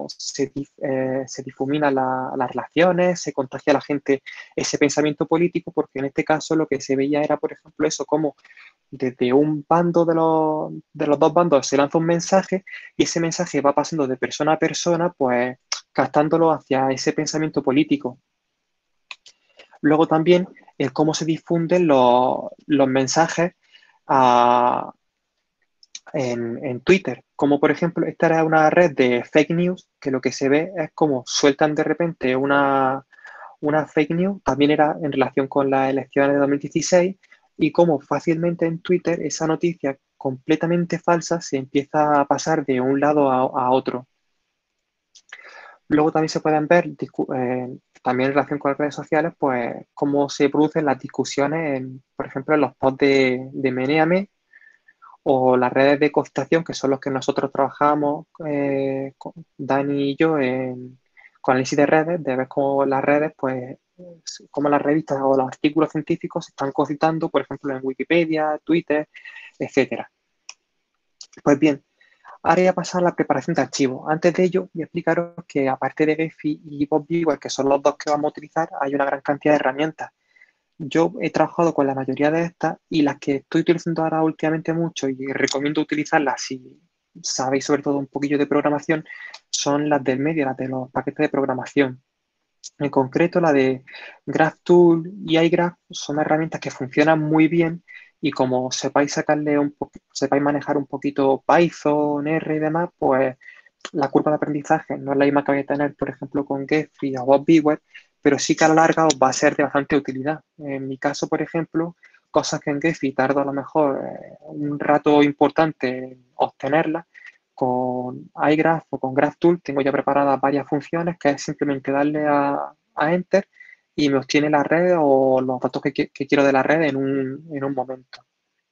se difuminan las relaciones, se contagia a la gente ese pensamiento político, porque en este caso lo que se veía era, por ejemplo, eso, como desde un bando de los dos bandos se lanza un mensaje, y ese mensaje va pasando de persona a persona, pues captándolo hacia ese pensamiento político. Luego también el cómo se difunden los mensajes a, en Twitter, como por ejemplo, esta era una red de fake news, que lo que se ve es como sueltan de repente una fake news, también era en relación con las elecciones de 2016, y cómo fácilmente en Twitter esa noticia completamente falsa se empieza a pasar de un lado a otro. Luego también se pueden ver, también en relación con las redes sociales, pues cómo se producen las discusiones, por ejemplo, en los posts de Meneame, o las redes de cogitación, que son los que nosotros trabajamos, Dani y yo, con análisis de redes, de ver cómo las redes, pues, cómo las revistas o los artículos científicos se están cogitando, por ejemplo, en Wikipedia, Twitter, etcétera. Pues bien, Ahora voy a pasar a la preparación de archivos. Antes de ello, voy a explicaros que aparte de Gephi y BotViewer, que son los dos que vamos a utilizar, hay una gran cantidad de herramientas. Yo he trabajado con la mayoría de estas y las que estoy utilizando ahora últimamente mucho y recomiendo utilizarlas si sabéis sobre todo un poquillo de programación, son las del medio, las de los paquetes de programación. En concreto, la de GraphTool y iGraph son herramientas que funcionan muy bien y como sepáis manejar un poquito Python, R y demás, pues la curva de aprendizaje no es la misma que vais a tener, por ejemplo, con Gephi o BotViewer, pero sí que a la larga os va a ser de bastante utilidad. En mi caso, por ejemplo, cosas que en Gephi tardo a lo mejor un rato importante en obtenerlas, con iGraph o con GraphTool tengo ya preparadas varias funciones que es simplemente darle a Enter y me obtiene la red o los datos que quiero de la red en un momento.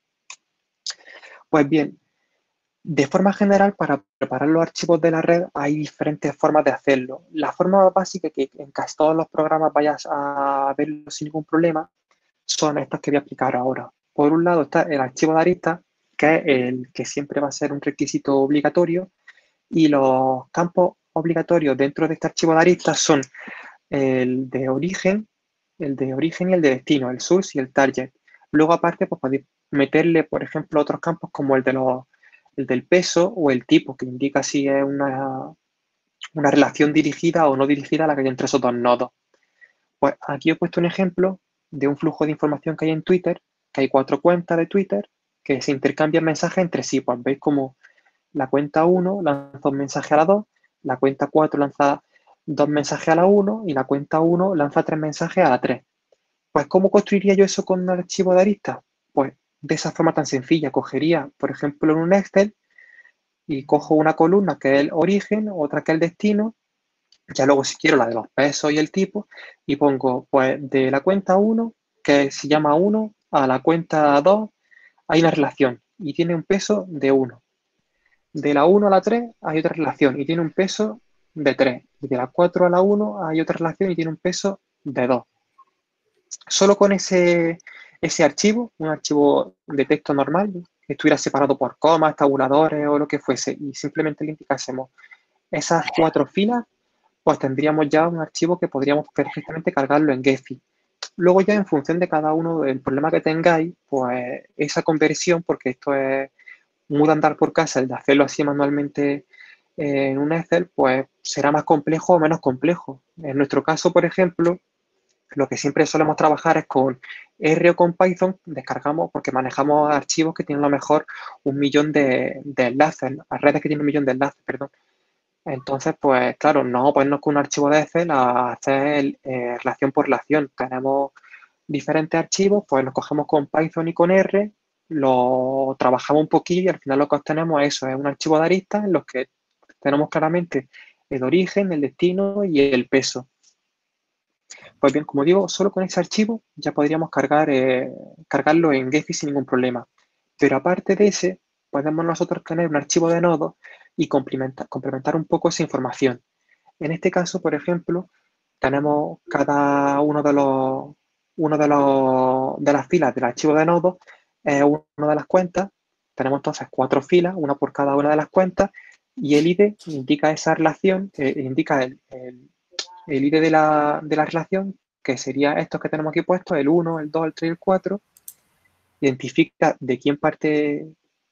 Pues bien, de forma general, para preparar los archivos de la red hay diferentes formas de hacerlo. La forma básica que en casi todos los programas vayas a verlo sin ningún problema son estas que voy a explicar ahora. Por un lado está el archivo de arista, que es el que siempre va a ser un requisito obligatorio, y los campos obligatorios dentro de este archivo de arista son el de origen, y el de destino, el source y el target. Luego, aparte, pues podéis meterle, por ejemplo, otros campos como el del peso o el tipo, que indica si es una relación dirigida o no dirigida a la que hay entre esos dos nodos. Pues aquí he puesto un ejemplo de un flujo de información que hay en Twitter, que hay 4 cuentas de Twitter que se intercambian mensajes entre sí. Pues veis como la cuenta 1 lanza un mensaje a la 2, la cuenta 4 lanza 2 mensajes a la 1 y la cuenta 1 lanza 3 mensajes a la 3. Pues, ¿cómo construiría yo eso con un archivo de aristas? Pues de esa forma tan sencilla. Cogería, por ejemplo, en un Excel y cojo una columna que es el origen, otra que es el destino, ya luego si quiero la de los pesos y el tipo, y pongo pues de la cuenta 1, que se llama 1, a la cuenta 2 hay una relación y tiene un peso de 1. De la 1 a la 3 hay otra relación y tiene un peso de 3. Y de la 4 a la 1 hay otra relación y tiene un peso de 2. Solo con ese archivo, un archivo de texto normal, que estuviera separado por comas, tabuladores o lo que fuese, y simplemente le indicásemos esas 4 filas, pues tendríamos ya un archivo que podríamos perfectamente cargarlo en Gephi. Luego ya en función de cada uno del problema que tengáis, pues esa conversión, porque esto es muy de andar por casa, el de hacerlo así manualmente en un Excel, pues será más complejo o menos complejo. En nuestro caso, por ejemplo, lo que siempre solemos trabajar es con R o con Python, descargamos porque manejamos archivos que tienen a lo mejor 1 millón de enlaces, las redes que tienen 1 millón de enlaces, perdón. Entonces, pues claro, no ponernos con un archivo de Excel a hacer relación por relación. Tenemos diferentes archivos, pues los cogemos con Python y con R, lo trabajamos un poquillo y al final lo que obtenemos es eso, es un archivo de aristas en los que tenemos claramente el origen, el destino y el peso. Pues bien, como digo, solo con ese archivo ya podríamos cargarlo en Gephi sin ningún problema. Pero aparte de ese, podemos nosotros tener un archivo de nodos y complementar un poco esa información. En este caso, por ejemplo, tenemos cada de las filas del archivo de nodos es una de las cuentas. Tenemos entonces 4 filas, una por cada una de las cuentas, y el ID indica esa relación, indica el ID de la relación, que sería estos que tenemos aquí puestos, el 1, el 2, el 3 y el 4, identifica de quién parte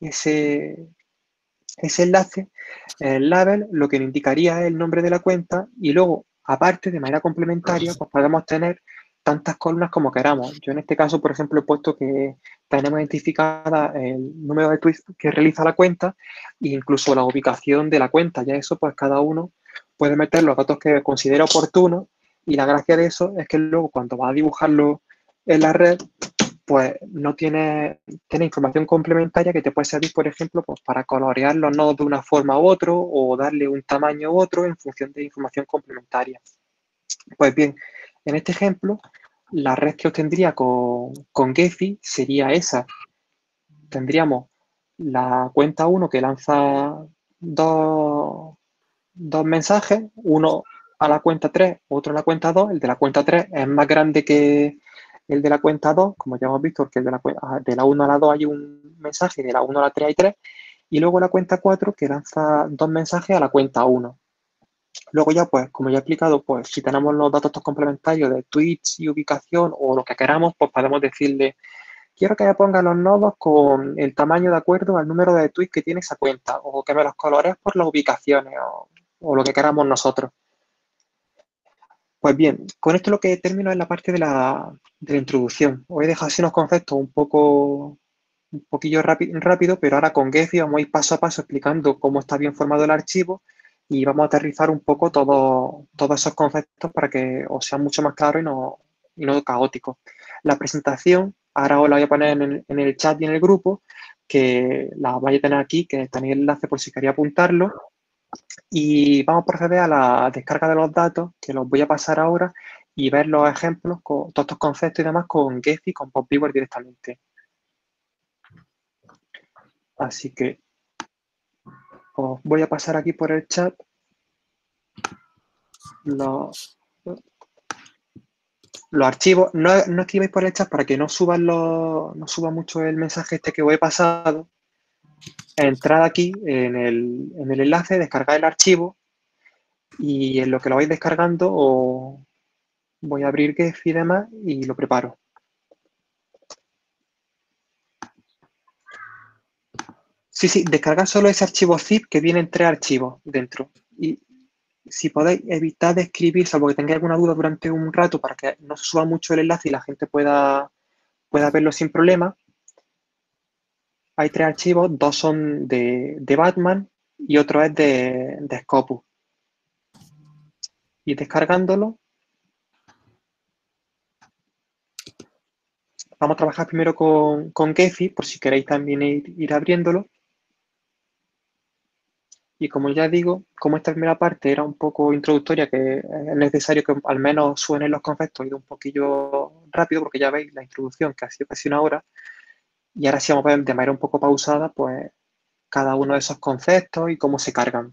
ese enlace, el label, lo que me indicaría es el nombre de la cuenta y luego, aparte, de manera complementaria, pues podemos tener tantas columnas como queramos. Yo en este caso, por ejemplo, he puesto que tenemos identificada el número de tweets que realiza la cuenta e incluso la ubicación de la cuenta. Ya eso, pues cada uno puede meter los datos que considere oportunos y la gracia de eso es que luego cuando va a dibujarlo en la red, pues no tiene información complementaria que te puede servir, por ejemplo, pues para colorear los nodos de una forma u otro o darle un tamaño u otro en función de información complementaria. Pues bien, en este ejemplo, la red que obtendría con Gephi sería esa. Tendríamos la cuenta 1 que lanza dos mensajes, uno a la cuenta 3, otro a la cuenta 2. El de la cuenta 3 es más grande que el de la cuenta 2, como ya hemos visto, porque de la 1 a la 2 hay un mensaje y de la 1 a la 3 hay 3. Y luego la cuenta 4 que lanza 2 mensajes a la cuenta 1. Luego ya, pues, como ya he explicado, pues si tenemos los datos estos complementarios de tweets y ubicación o lo que queramos, pues podemos decirle, quiero que me ponga los nodos con el tamaño de acuerdo al número de tweets que tiene esa cuenta, o que me los colores por las ubicaciones, o lo que queramos nosotros. Pues bien, con esto lo que termino es la parte de la introducción. Os he dejado así unos conceptos un poquillo rápido, pero ahora con Gephi vamos a ir paso a paso explicando cómo está bien formado el archivo y vamos a aterrizar un poco todos esos conceptos para que os sea mucho más claro y no caótico. La presentación, ahora os la voy a poner en el chat y en el grupo, que la vais a tener aquí, que tenéis el enlace por si queréis apuntarlo. Y vamos a proceder a la descarga de los datos, que los voy a pasar ahora, y ver los ejemplos con todos estos conceptos y demás con Gephi, con PopViewer directamente. Así que os voy a pasar aquí por el chat los archivos. No escribáis por el chat para que no suba mucho el mensaje este que os he pasado. Entrad aquí en el enlace, descargad el archivo y en lo que lo vais descargando voy a abrir Gephi y demás y lo preparo. Sí, descargad solo ese archivo zip que vienen 3 archivos dentro. Y si podéis, evitad de escribir, salvo que tengáis alguna duda durante un rato para que no se suba mucho el enlace y la gente pueda verlo sin problema. Hay 3 archivos, 2 son de Batman y otro es de Scopus. Y descargándolo, vamos a trabajar primero con Gephi, por si queréis también ir abriéndolo. Y como ya digo, como esta primera parte era un poco introductoria, que es necesario que al menos suenen los conceptos, ir un poquillo rápido, porque ya veis la introducción que ha sido casi una hora, y ahora sí vamos a ver de manera un poco pausada, pues cada uno de esos conceptos y cómo se cargan.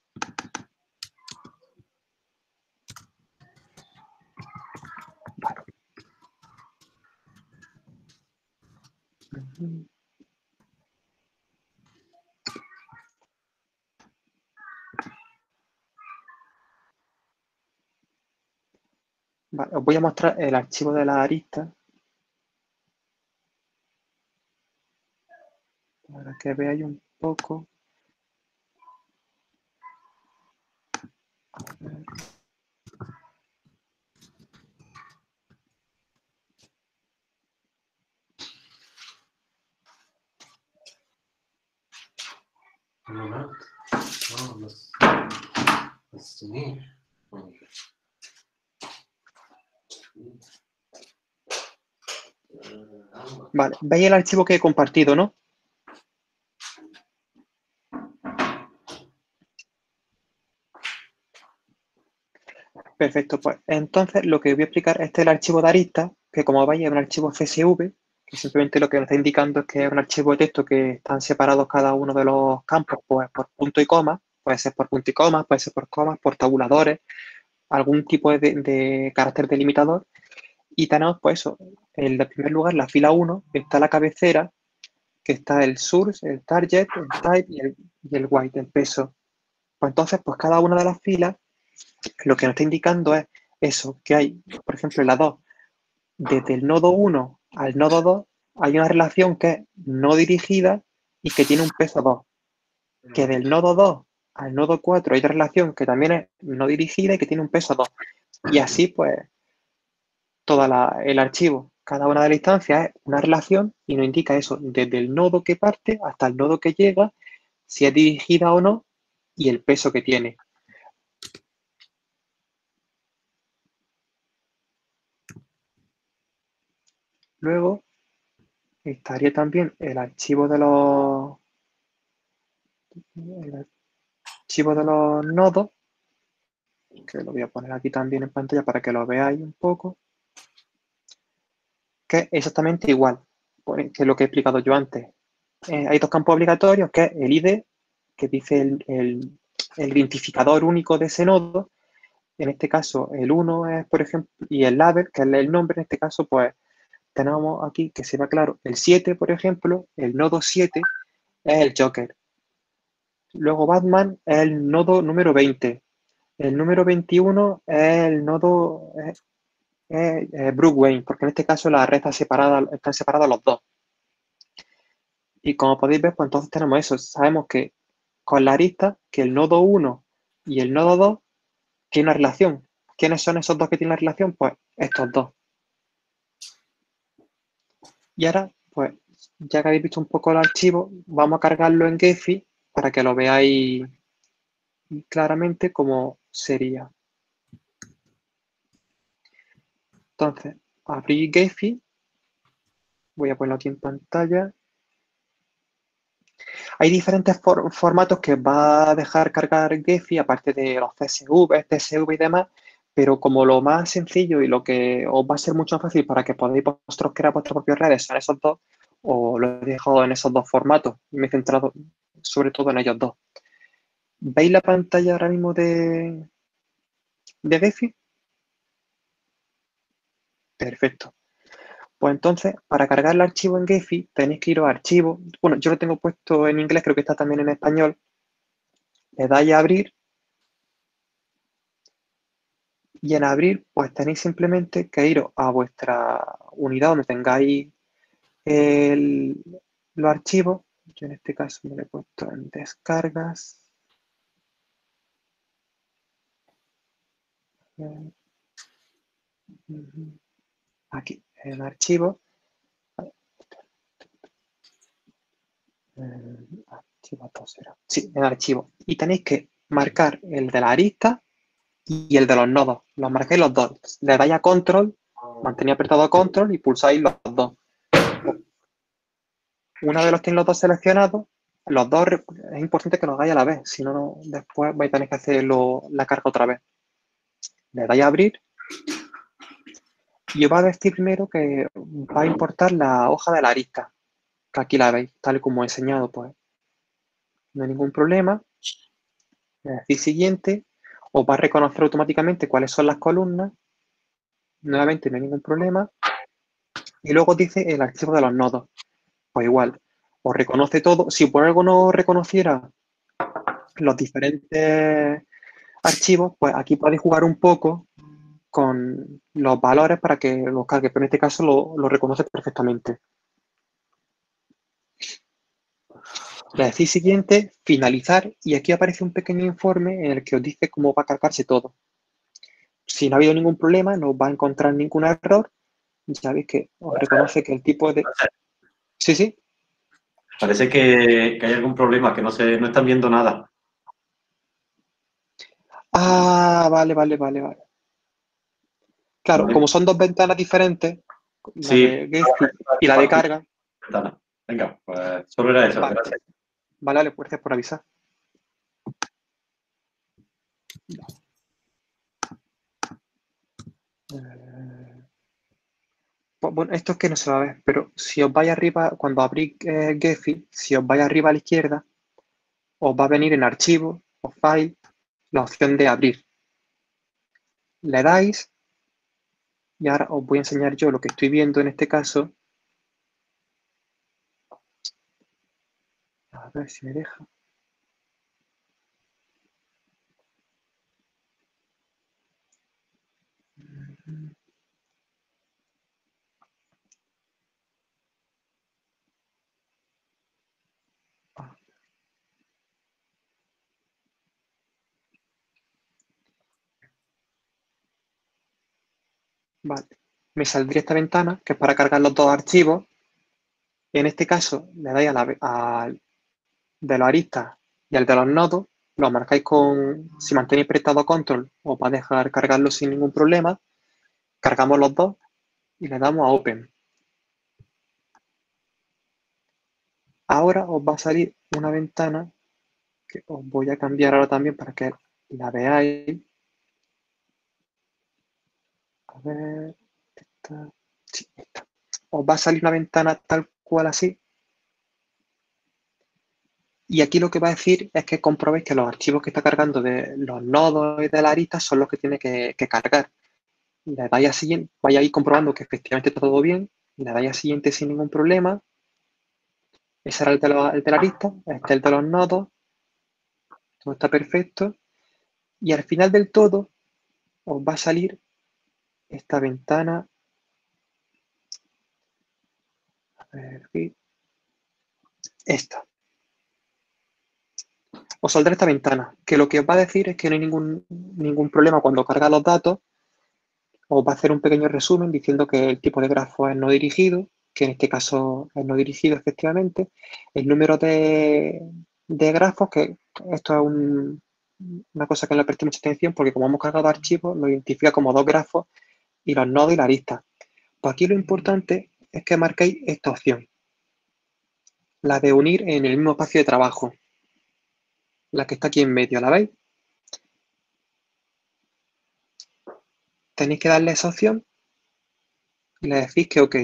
Vale. Vale, os voy a mostrar el archivo de la arista para que veáis un poco. A ver. Vale, veis el archivo que he compartido, ¿no? Perfecto, pues entonces lo que voy a explicar, este es el archivo de arista, que como veis es un archivo CSV, que simplemente lo que nos está indicando es que es un archivo de texto que están separados cada uno de los campos pues, por punto y coma, puede ser por punto y coma, puede ser por comas, por tabuladores, algún tipo de carácter delimitador. Y tenemos pues eso, en primer lugar la fila 1, está la cabecera, que está el source, el target, el type y el weight, el peso. Pues entonces, pues cada una de las filas lo que nos está indicando es eso, que hay, por ejemplo, en la 2, desde el nodo 1 al nodo 2, hay una relación que es no dirigida y que tiene un peso 2. Que del nodo 2 al nodo 4 hay otra relación que también es no dirigida y que tiene un peso 2. Y así, pues, todo el archivo, cada una de las instancias es una relación y nos indica eso, desde el nodo que parte hasta el nodo que llega, si es dirigida o no y el peso que tiene. Luego estaría también el archivo de los nodos, que lo voy a poner aquí también en pantalla para que lo veáis un poco, que es exactamente igual que lo que he explicado yo antes. Hay 2 campos obligatorios, que es el ID, que dice el identificador único de ese nodo. En este caso, el 1 es, por ejemplo, y el label, que es el nombre, en este caso, pues tenemos aquí que se va claro, el 7, por ejemplo, el nodo 7 es el Joker. Luego Batman es el nodo número 20. El número 21 es el nodo Bruce Wayne, porque en este caso la red están separados los dos. Y como podéis ver, pues entonces tenemos eso. Sabemos que con la arista, que el nodo 1 y el nodo 2 tienen una relación. ¿Quiénes son esos dos que tienen la relación? Pues estos dos. Y ahora, pues, ya que habéis visto un poco el archivo, vamos a cargarlo en Gephi para que lo veáis claramente cómo sería. Entonces, abrir Gephi. Voy a ponerlo aquí en pantalla. Hay diferentes formatos que va a dejar cargar Gephi, aparte de los CSV, TSV y demás, pero como lo más sencillo y lo que os va a ser mucho más fácil para que podáis vosotros crear vuestras propias redes son esos dos, os lo he dejado en esos dos formatos y me he centrado sobre todo en ellos dos. ¿Veis la pantalla ahora mismo de Gephi? Perfecto. Pues entonces, para cargar el archivo en Gephi, tenéis que ir a archivo. Bueno, yo lo tengo puesto en inglés, creo que está también en español. Le dais a abrir y en abrir, pues tenéis simplemente que ir a vuestra unidad donde tengáis el, los archivos. Yo en este caso me lo he puesto en descargas. Aquí, en archivo. Archivo 2 era. Sí, en archivo. Y tenéis que marcar el de la arista y el de los nodos. Los marcáis los dos. Le dais a control, mantenéis apretado control y pulsáis los dos. Una vez los tenéis los dos seleccionados, los dos es importante que los hagáis a la vez, si no, después vais a tener que hacer la carga otra vez. Le dais a abrir y os va a decir primero que va a importar la hoja de la arista, que aquí la veis, tal y como he enseñado, pues no hay ningún problema. Le decís siguiente, os va a reconocer automáticamente cuáles son las columnas, nuevamente no hay ningún problema, y luego os dice el archivo de los nodos, pues igual, os reconoce todo. Si por algo no reconociera los diferentes archivos, pues aquí podéis jugar un poco con los valores para que los cargue, pero en este caso lo reconoce perfectamente. Le decís siguiente, finalizar, y aquí aparece un pequeño informe en el que os dice cómo va a cargarse todo. Si no ha habido ningún problema, no os va a encontrar ningún error. Ya veis que os reconoce que el tipo de... Sí, sí. Parece que hay algún problema, que no están viendo nada. Ah, vale. Claro, ¿Vale? como son dos ventanas diferentes, la Sí, de Gephi y la de carga, venga, pues solo era eso, vale, gracias. vale, gracias por avisar. Pues, bueno, esto es que no se va a ver, pero si os vais arriba, cuando abrís Gephi, si os vais arriba a la izquierda, os va a venir en archivo o file la opción de abrir. Le dais y ahora os voy a enseñar yo lo que estoy viendo en este caso. A ver si me deja. Vale. Me saldría esta ventana, que es para cargar los dos archivos. En este caso, le dais al de los aristas y al de los nodos, lo marcáis con, si mantenéis prestado control, os va a dejar cargarlo sin ningún problema. Cargamos los dos y le damos a Open. Ahora os va a salir una ventana que os voy a cambiar ahora también para que la veáis. A ver, sí, esta. Os va a salir una ventana tal cual así. Y aquí lo que va a decir es que comprobéis que los archivos que está cargando de los nodos y de la arista son los que tiene que cargar. Le dais a siguiente, vais a ir comprobando que efectivamente está todo bien. Le dais a siguiente sin ningún problema. Ese era el de la arista, este es el de los nodos. todo está perfecto. Y al final del todo os va a salir esta ventana. A ver, aquí. Esta. Os saldrá esta ventana, que lo que os va a decir es que no hay ningún problema cuando carga los datos. Os va a hacer un pequeño resumen diciendo que el tipo de grafo es no dirigido, que en este caso es no dirigido efectivamente. El número de grafos, que esto es una cosa que no le presté mucha atención porque como hemos cargado archivos, lo identifica como dos grafos y los nodos y la arista. Pues aquí lo importante es que marquéis esta opción, la de unir en el mismo espacio de trabajo, la que está aquí en medio, ¿la veis? Tenéis que darle esa opción y le decís que OK.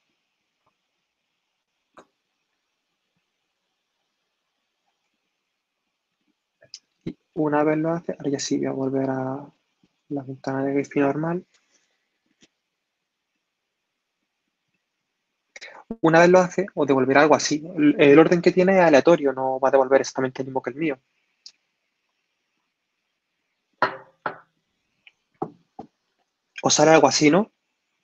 Y una vez lo hace, ahora ya sí voy a volver a la ventana de Wi-Fi normal. Una vez lo hace, os devolverá algo así. El orden que tiene es aleatorio, no va a devolver exactamente el mismo que el mío. Os sale algo así, ¿no?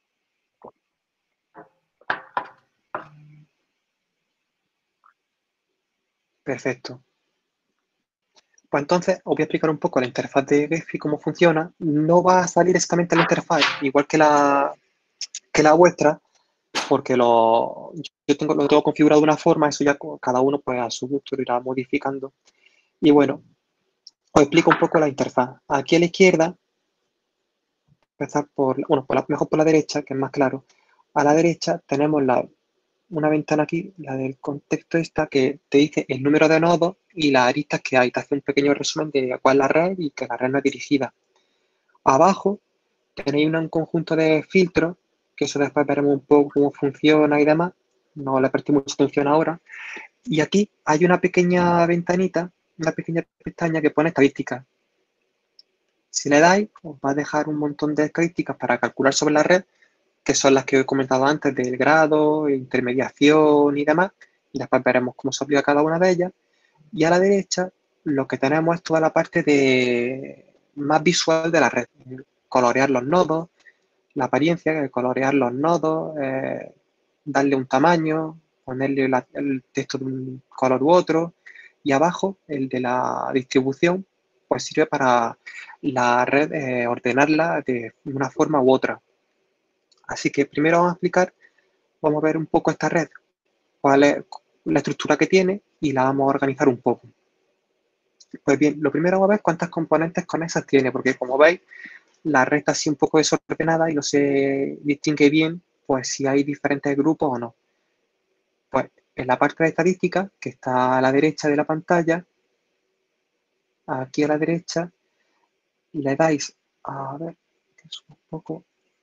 Perfecto. Pues entonces os voy a explicar un poco la interfaz de Gephi, cómo funciona. No va a salir exactamente la interfaz igual que la vuestra, porque yo lo tengo configurado de una forma, eso ya cada uno pues a su gusto lo irá modificando. Y bueno, os explico un poco la interfaz. Aquí a la izquierda, empezar mejor por la derecha, que es más claro. A la derecha tenemos una ventana aquí, la del contexto esta, que te dice el número de nodos y las aristas que hay. Te hace un pequeño resumen de cuál es la red y que la red no es dirigida. Abajo tenéis un conjunto de filtros, que eso después veremos un poco cómo funciona y demás. No le presté mucha atención ahora. Y aquí hay una pequeña ventanita, una pequeña pestaña que pone estadísticas. Si le dais, os va a dejar un montón de estadísticas para calcular sobre la red, que son las que he comentado antes del grado, intermediación y demás. Y después veremos cómo se aplica cada una de ellas. Y a la derecha lo que tenemos es toda la parte más visual de la red. Colorear los nodos, la apariencia, colorear los nodos, darle un tamaño, ponerle el texto de un color u otro. Y abajo, el de la distribución, pues sirve para la red ordenarla de una forma u otra. Así que primero vamos a ver un poco esta red, cuál es la estructura que tiene y la vamos a organizar un poco. Pues bien, lo primero vamos a ver cuántas componentes conexas tiene, porque como veis, la red está así un poco desordenada y no se distingue bien pues si hay diferentes grupos o no. Pues en la parte de estadística, que está a la derecha de la pantalla, aquí a la derecha, le dais, a ver, que es un poco,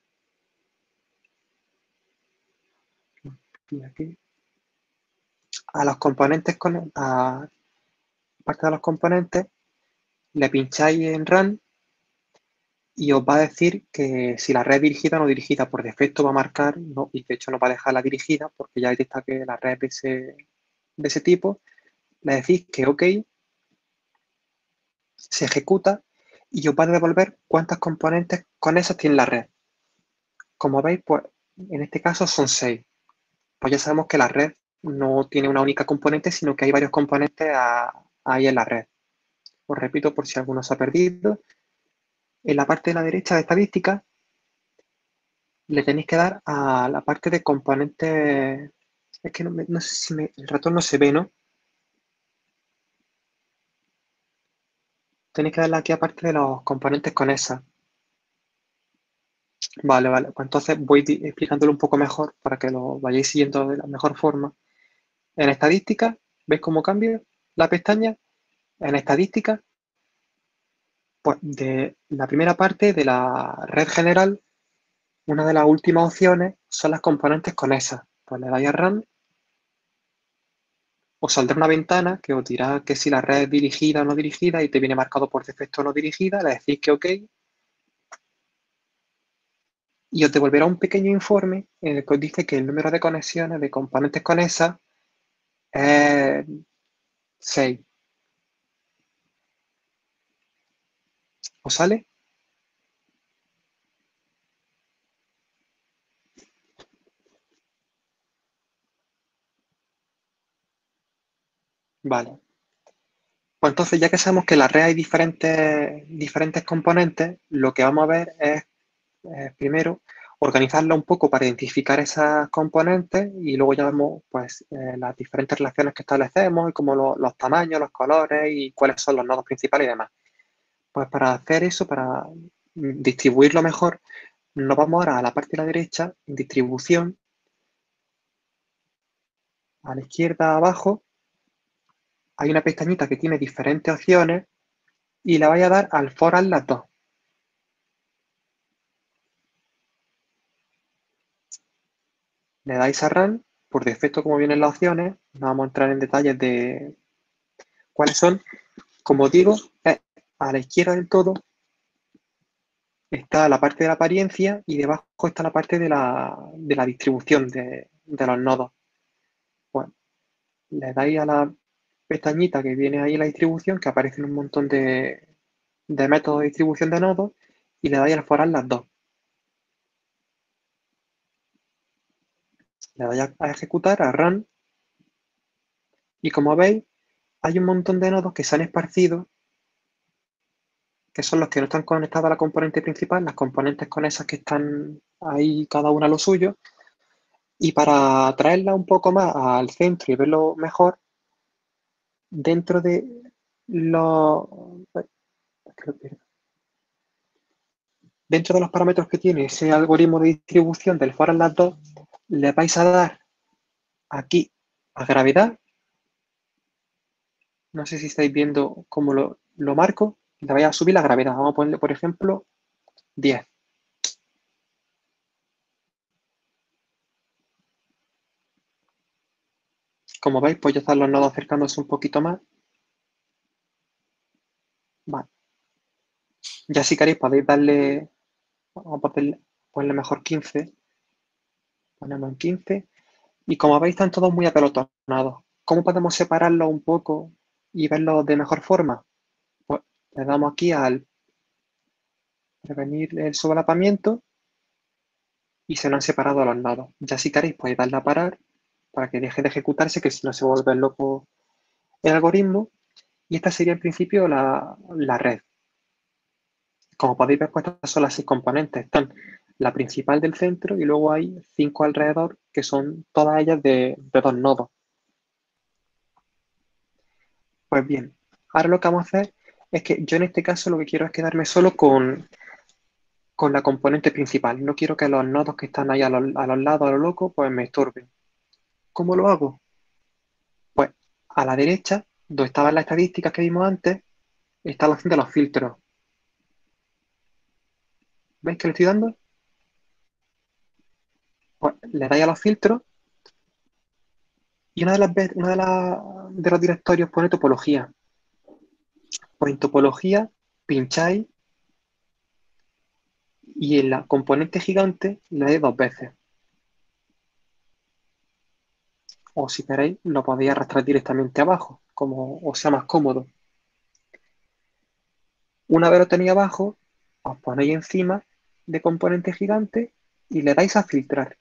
aquí, a los componentes, a parte de los componentes, le pincháis en Run y os va a decir que si la red es dirigida o no dirigida. Por defecto va a marcar, no, y de hecho no va a dejarla dirigida porque ya detecta que la red es de ese tipo. Le decís que OK, se ejecuta y os va a devolver cuántas componentes con esas tiene la red. Como veis, pues en este caso son 6. Pues ya sabemos que la red no tiene una única componente, sino que hay varios componentes ahí en la red. Os repito por si alguno se ha perdido. En la parte de la derecha de estadística le tenéis que dar a la parte de componentes. Es que no sé si el ratón no se ve, ¿no? Tenéis que darle aquí aparte de los componentes con esa. Vale, vale. Pues entonces voy explicándolo un poco mejor para que lo vayáis siguiendo de la mejor forma. En estadística, ¿veis cómo cambia la pestaña? En estadística, pues de la primera parte de la red general, una de las últimas opciones son las componentes con esa. Pues le dais a Run, os saldrá una ventana que os dirá que si la red es dirigida o no dirigida y te viene marcado por defecto no dirigida, le decís que OK y os devolverá un pequeño informe en el que os dice que el número de conexiones de componentes con esa es 6. ¿Os sale? Vale. Pues entonces, ya que sabemos que en la red hay diferentes componentes, lo que vamos a ver es, primero, organizarla un poco para identificar esas componentes y luego ya vemos pues, las diferentes relaciones que establecemos y como los tamaños, los colores y cuáles son los nodos principales y demás. Pues para hacer eso, para distribuirlo mejor, nos vamos ahora a la parte de la derecha, en distribución, a la izquierda abajo, hay una pestañita que tiene diferentes opciones y le vais a dar al for las dos. Le dais a Run, por defecto como vienen las opciones, no vamos a entrar en detalles de cuáles son. Como digo, a la izquierda del todo está la parte de la apariencia y debajo está la parte de la distribución de los nodos. Bueno, le dais a la pestañita que viene ahí en la distribución, que aparecen un montón de métodos de distribución de nodos, y le dais a forar las dos. Le dais a ejecutar, a Run, y como veis, hay un montón de nodos que se han esparcido, que son los que no están conectados a la componente principal, las componentes con esas que están ahí cada una a lo suyo, y para traerla un poco más al centro y verlo mejor, dentro de los, dentro de los parámetros que tiene ese algoritmo de distribución del for las dos, le vais a dar aquí a gravedad. No sé si estáis viendo cómo lo marco. Le vais a subir la gravedad. Vamos a ponerle, por ejemplo, 10. Como veis, pues ya están los nodos acercándose un poquito más. Vale. Ya si queréis podéis darle, vamos a ponerle mejor 15. Ponemos en 15. Y como veis, están todos muy apelotonados. ¿Cómo podemos separarlos un poco y verlos de mejor forma? Pues le damos aquí al prevenir el sobrelapamiento y se nos han separado los nodos. Ya si queréis podéis darle a parar para que deje de ejecutarse, que si no se vuelve loco el algoritmo. Y esta sería en principio la red. Como podéis ver, pues estas son las 6 componentes. Están la principal del centro y luego hay 5 alrededor, que son todas ellas de 2 nodos. Pues bien, ahora lo que vamos a hacer es que yo en este caso lo que quiero es quedarme solo con la componente principal. No quiero que los nodos que están ahí a los lados, a lo loco, pues me estorben. ¿Cómo lo hago? Pues a la derecha, donde estaban las estadísticas que vimos antes, está la opción de los filtros. ¿Veis que le estoy dando? Pues le dais a los filtros y de los directorios pone topología. Pues en topología pincháis y en la componente gigante le dais 2 veces. O si queréis, lo podéis arrastrar directamente abajo, como os sea más cómodo. Una vez lo tenéis abajo, os ponéis encima de componente gigante y le dais a filtrar.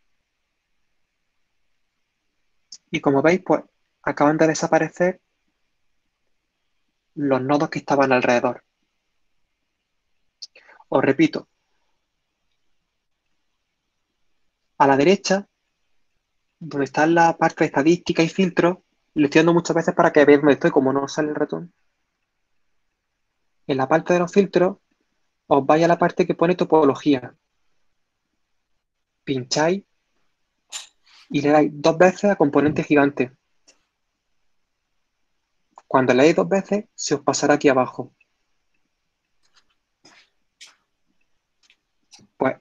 Y como veis, pues acaban de desaparecer los nodos que estaban alrededor. Os repito, a la derecha, donde está la parte de estadística y filtros, le estoy dando muchas veces para que veáis dónde estoy, como no sale el ratón. En la parte de los filtros, os vais a la parte que pone topología. Pincháis y le dais 2 veces a componente gigante. Cuando le deis 2 veces, se os pasará aquí abajo. Pues,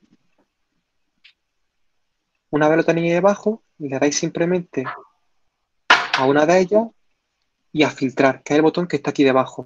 una vez lo tenéis debajo, le dais simplemente a una de ellas y a filtrar, que es el botón que está aquí debajo.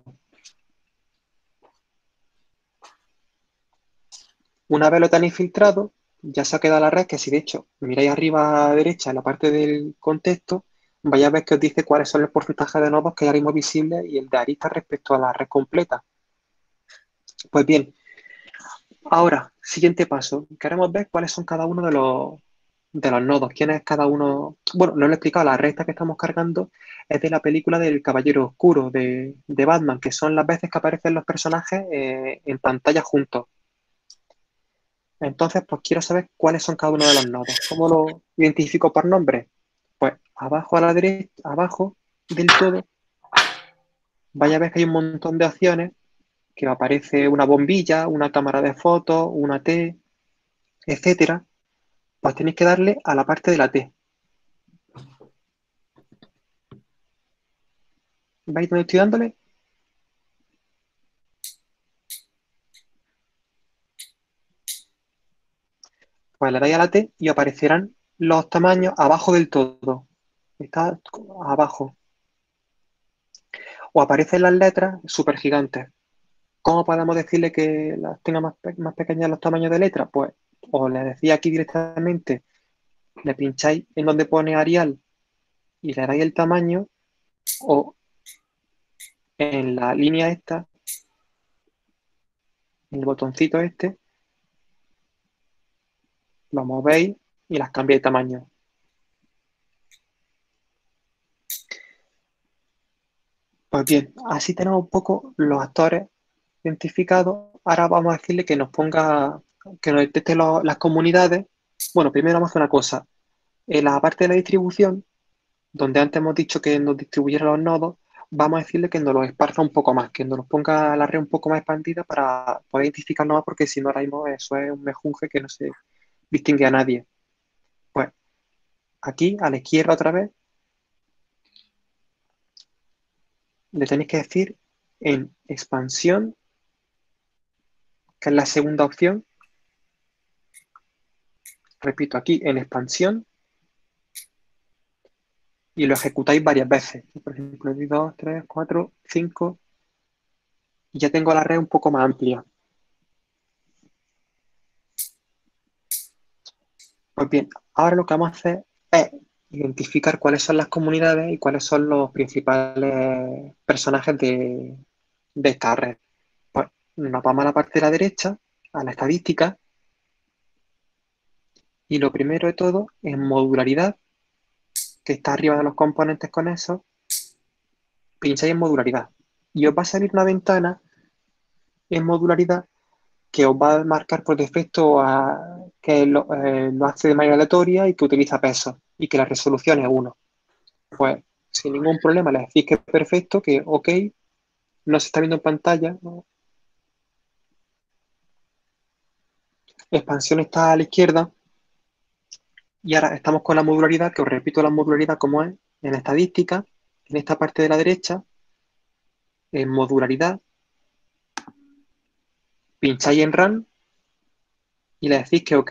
Una vez lo tenéis filtrado, ya se ha quedado la red, que si de hecho miráis arriba a la derecha en la parte del contexto, vais a ver que os dice cuáles son los porcentajes de nodos que hay ahora mismo visibles y el de aristas respecto a la red completa. Pues bien, ahora, siguiente paso. Queremos ver cuáles son cada uno de los nodos. ¿Quién es cada uno? Bueno, no lo he explicado. La recta que estamos cargando es de la película del Caballero Oscuro de Batman, que son las veces que aparecen los personajes en pantalla juntos. Entonces, pues quiero saber cuáles son cada uno de los nodos. ¿Cómo lo identifico por nombre? Pues abajo a la derecha, abajo del todo, vaya a ver que hay un montón de opciones que aparece una bombilla, una cámara de fotos, una T, etcétera. Pues tenéis que darle a la parte de la T. ¿Veis dónde estoy dándole? Pues le dais a la T y aparecerán los tamaños abajo del todo. Está abajo. O aparecen las letras súper gigantes. ¿Cómo podemos decirle que las tenga más pequeñas los tamaños de letra? Pues o le decía aquí directamente, le pincháis en donde pone Arial y le dais el tamaño, o en la línea esta, en el botoncito este, lo movéis y las cambiáis de tamaño. Pues bien, así tenemos un poco los actores identificados. Ahora vamos a decirle que nos ponga, que nos detecte las comunidades. Bueno, primero vamos a hacer una cosa. En la parte de la distribución, donde antes hemos dicho que nos distribuyera los nodos, vamos a decirle que nos los esparza un poco más, que nos los ponga la red un poco más expandida para poder identificarnos más, porque si no, ahora mismo eso es un mejunje que no se distingue a nadie. Pues aquí, a la izquierda otra vez, le tenéis que decir en expansión, que es la segunda opción. Repito, aquí en expansión, y lo ejecutáis varias veces. Por ejemplo, 2, 3, 4, 5, y ya tengo la red un poco más amplia. Pues bien, ahora lo que vamos a hacer es identificar cuáles son las comunidades y cuáles son los principales personajes de esta red. Pues nos vamos a la parte de la derecha, a la estadística, y lo primero de todo, en modularidad, que está arriba de los componentes con eso, pincháis en modularidad. Y os va a salir una ventana en modularidad que os va a marcar por defecto que lo hace de manera aleatoria y que utiliza pesos y que la resolución es 1. Pues sin ningún problema le decís que es perfecto, que ok, no se está viendo en pantalla, ¿no? Expansión está a la izquierda y ahora estamos con la modularidad, que os repito la modularidad como es, en estadística, en esta parte de la derecha, en modularidad, pincháis en Run y le decís que ok.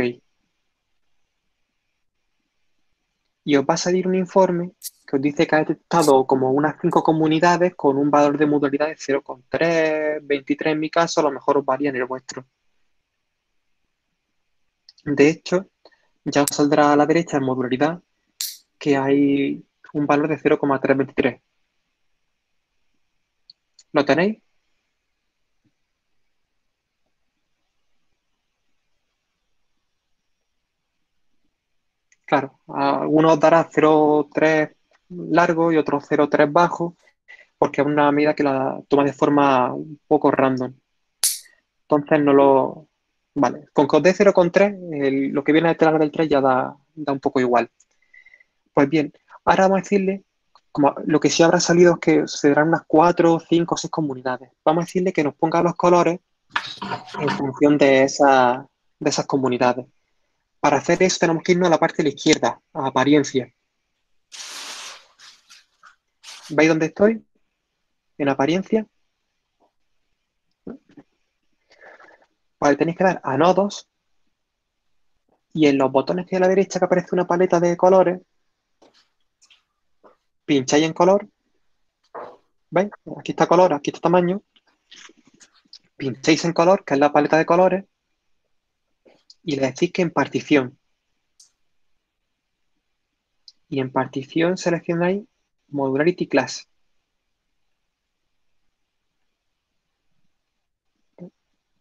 Y os va a salir un informe que os dice que ha detectado como unas 5 comunidades con un valor de modularidad de 0,3, 23 en mi caso, a lo mejor os varía en el vuestro. De hecho, ya os saldrá a la derecha en modularidad que hay un valor de 0,323. ¿Lo tenéis? Claro, a algunos os dará 0,3 largo y otros 0,3 bajo, porque es una medida que la toma de forma un poco random. Entonces no lo... Vale, con que os dé 0,3, lo que viene detrás del 3 ya da un poco igual. Pues bien, ahora vamos a decirle, como lo que sí habrá salido es que se darán unas 4, 5, 6 comunidades. Vamos a decirle que nos ponga los colores en función de esas comunidades. Para hacer eso tenemos que irnos a la parte de la izquierda, a apariencia. ¿Veis dónde estoy? En apariencia. Vale, tenéis que dar a nodos y en los botones que hay a la derecha que aparece una paleta de colores, pincháis en color. ¿Veis? Aquí está color, aquí está tamaño. Pincháis en color, que es la paleta de colores, y le decís que en partición. Y en partición seleccionáis Modularity Class.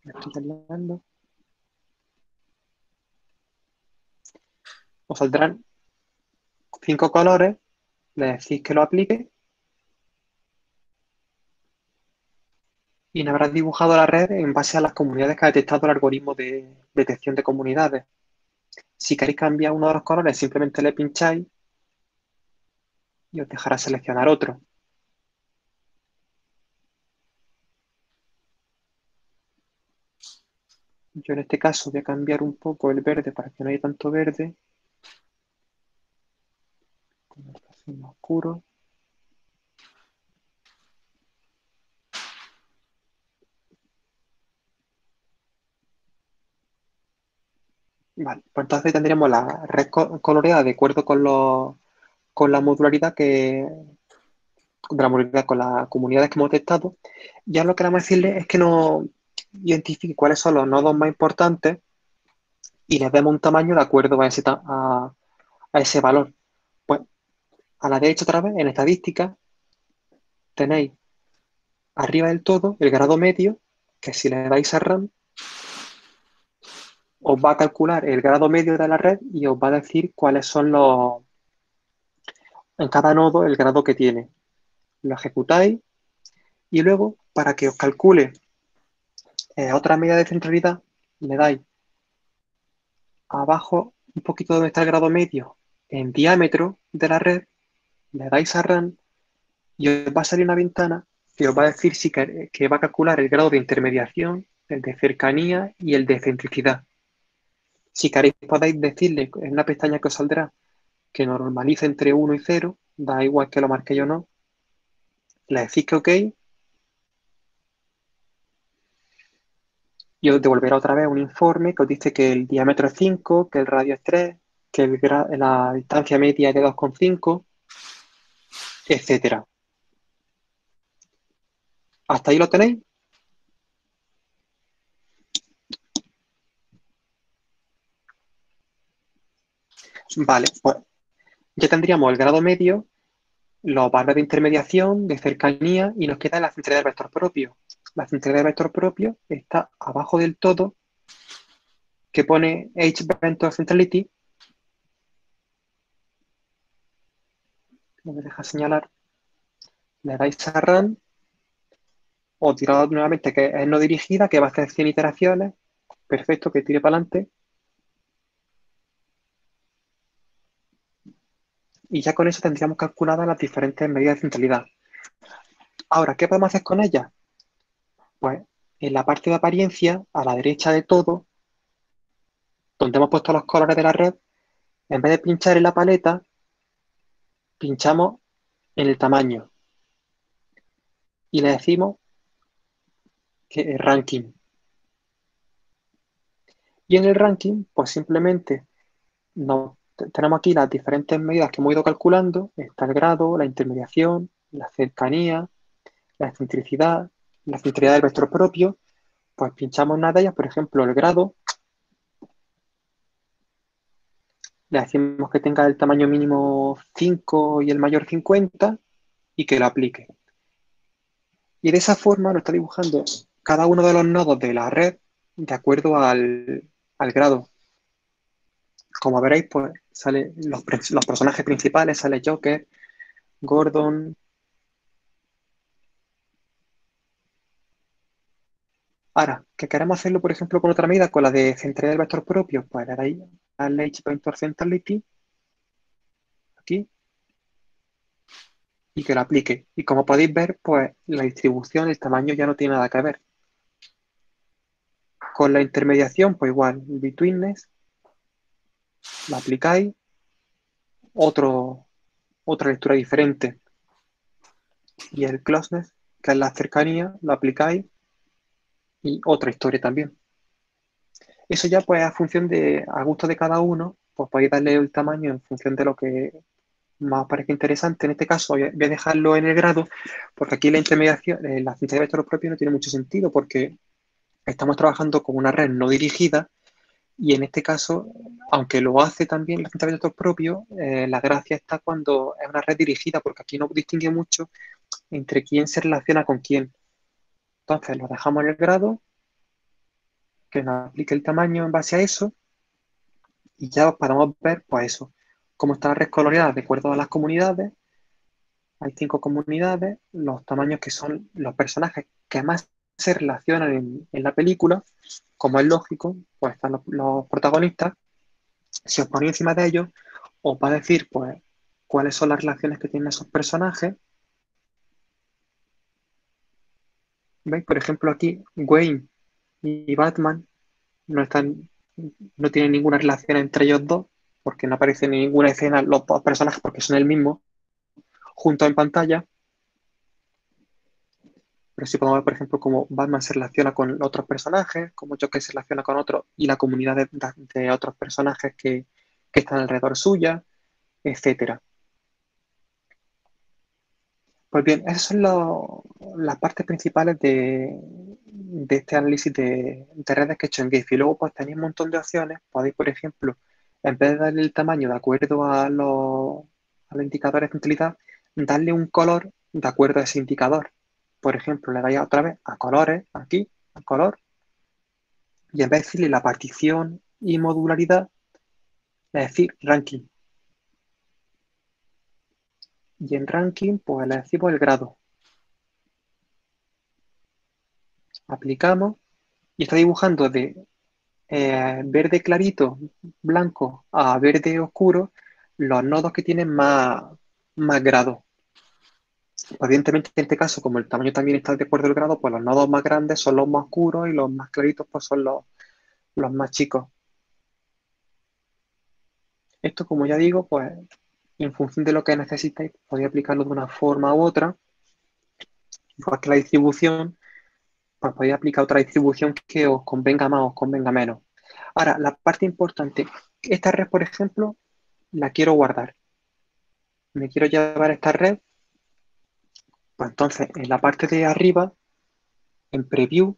Me estoy aliando. Os saldrán 5 colores, le decís que lo aplique y me habrás dibujado la red en base a las comunidades que ha detectado el algoritmo de detección de comunidades. Si queréis cambiar uno de los colores, simplemente le pincháis y os dejará seleccionar otro. Yo en este caso voy a cambiar un poco el verde para que no haya tanto verde. Más oscuro. Vale, pues entonces tendríamos la red coloreada de acuerdo con la modularidad de la modularidad con las comunidades que hemos detectado. Ya lo que vamos a decirle es que nos identifique cuáles son los nodos más importantes y les demos un tamaño de acuerdo a ese valor. Pues a la derecha otra vez, en estadística, tenéis arriba del todo el grado medio, que si le dais a RAM, os va a calcular el grado medio de la red y os va a decir cuáles son en cada nodo el grado que tiene. Lo ejecutáis y luego, para que os calcule otra medida de centralidad, le dais abajo un poquito donde está el grado medio en diámetro de la red, le dais a Run y os va a salir una ventana que os va a decir que va a calcular el grado de intermediación, el de cercanía y el de centricidad. Si queréis podéis decirle en una pestaña que os saldrá que normalice entre 1 y 0, da igual que lo marque yo o no, le decís que OK y os devolverá otra vez un informe que os dice que el diámetro es 5, que el radio es 3, que la distancia media es de 2,5, etcétera. ¿Hasta ahí lo tenéis? Vale, pues ya tendríamos el grado medio, los valores de intermediación, de cercanía y nos queda la centralidad del vector propio. La centralidad del vector propio está abajo del todo, que pone H-Vector Centrality. No me deja señalar. Le dais a Run o tirado nuevamente que es no dirigida, que va a hacer 100 iteraciones. Perfecto, que tire para adelante. Y ya con eso tendríamos calculadas las diferentes medidas de centralidad. Ahora, ¿qué podemos hacer con ellas? Pues en la parte de apariencia, a la derecha de todo, donde hemos puesto los colores de la red, en vez de pinchar en la paleta, pinchamos en el tamaño y le decimos que es ranking. Y en el ranking, pues simplemente tenemos aquí las diferentes medidas que hemos ido calculando. Está el grado, la intermediación, la cercanía, la excentricidad, la centralidad del vector propio. Pues pinchamos una de ellas, por ejemplo, el grado. Le decimos que tenga el tamaño mínimo 5 y el mayor 50 y que lo aplique. Y de esa forma lo está dibujando cada uno de los nodos de la red de acuerdo al grado. Como veréis, pues salen los personajes principales, sale Joker, Gordon. Ahora, que queremos hacerlo, por ejemplo, con otra medida, con la de centralidad del vector propio, pues le dais al H-Vector Centrality, aquí, y que lo aplique. Y como podéis ver, pues la distribución, el tamaño ya no tiene nada que ver. Con la intermediación, pues igual, betweenness, la aplicáis, otra lectura diferente. Y el closeness, que es la cercanía, lo aplicáis y otra historia también. Eso ya pues a gusto de cada uno, pues podéis darle el tamaño en función de lo que más os parezca interesante. En este caso voy a dejarlo en el grado, porque aquí la intermediación, la ciencia de vectores propios no tiene mucho sentido, porque estamos trabajando con una red no dirigida y en este caso, aunque lo hace también la ciencia de vectores propios, la gracia está cuando es una red dirigida, porque aquí no distingue mucho entre quién se relaciona con quién. Entonces lo dejamos en el grado que nos aplique el tamaño en base a eso y ya podemos ver, pues eso, cómo está la red colonial de acuerdo a las comunidades. Hay 5 comunidades, los tamaños que son los personajes que más se relacionan en la película, como es lógico, pues están los protagonistas. Si os ponéis encima de ellos, os va a decir pues cuáles son las relaciones que tienen esos personajes. ¿Veis? Por ejemplo, aquí Wayne y Batman no están, no tienen ninguna relación entre ellos dos, porque no aparecen en ninguna escena los dos personajes porque son el mismo juntos en pantalla. Pero sí podemos ver, por ejemplo, cómo Batman se relaciona con otros personajes, cómo Joker se relaciona con otros y la comunidad de otros personajes que están alrededor suya, etcétera. Pues bien, esas son las partes principales de este análisis de redes que he hecho en Giphy. Y luego pues tenéis un montón de opciones. Podéis, por ejemplo, en vez de darle el tamaño de acuerdo a los indicadores de utilidad, darle un color de acuerdo a ese indicador. Por ejemplo, le dais otra vez a colores, aquí, a color, y en vez de decirle la partición y modularidad, es decir, ranking. Y en ranking, pues le decimos el grado. Aplicamos y está dibujando de verde clarito, blanco a verde oscuro, los nodos que tienen más grado. Evidentemente, en este caso, como el tamaño también está de acuerdo al grado, pues los nodos más grandes son los más oscuros y los más claritos pues son los más chicos. Esto, como ya digo, pues en función de lo que necesitéis, podéis aplicarlo de una forma u otra. Igual que la distribución, pues podéis aplicar otra distribución que os convenga más o os convenga menos. Ahora, la parte importante, esta red, por ejemplo, la quiero guardar. Me quiero llevar esta red, pues entonces en la parte de arriba, en Preview,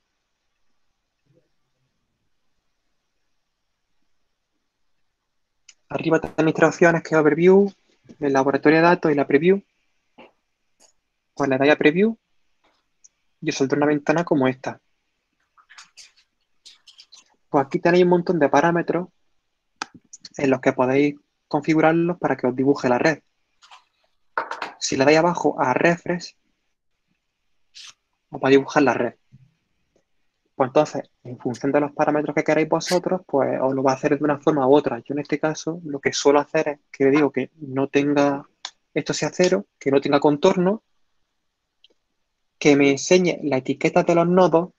arriba tenéis 3 opciones que es Overview, el laboratorio de datos y la Preview. Pues le dais a Preview y os saldrá una ventana como esta. Pues aquí tenéis un montón de parámetros en los que podéis configurarlos para que os dibuje la red. Si le dais abajo a Refresh, os va a dibujar la red. Pues entonces, en función de los parámetros que queráis vosotros, pues os lo va a hacer de una forma u otra. Yo en este caso, lo que suelo hacer es que le digo que no tenga, esto sea cero, que no tenga contorno, que me enseñe la etiqueta de los nodos,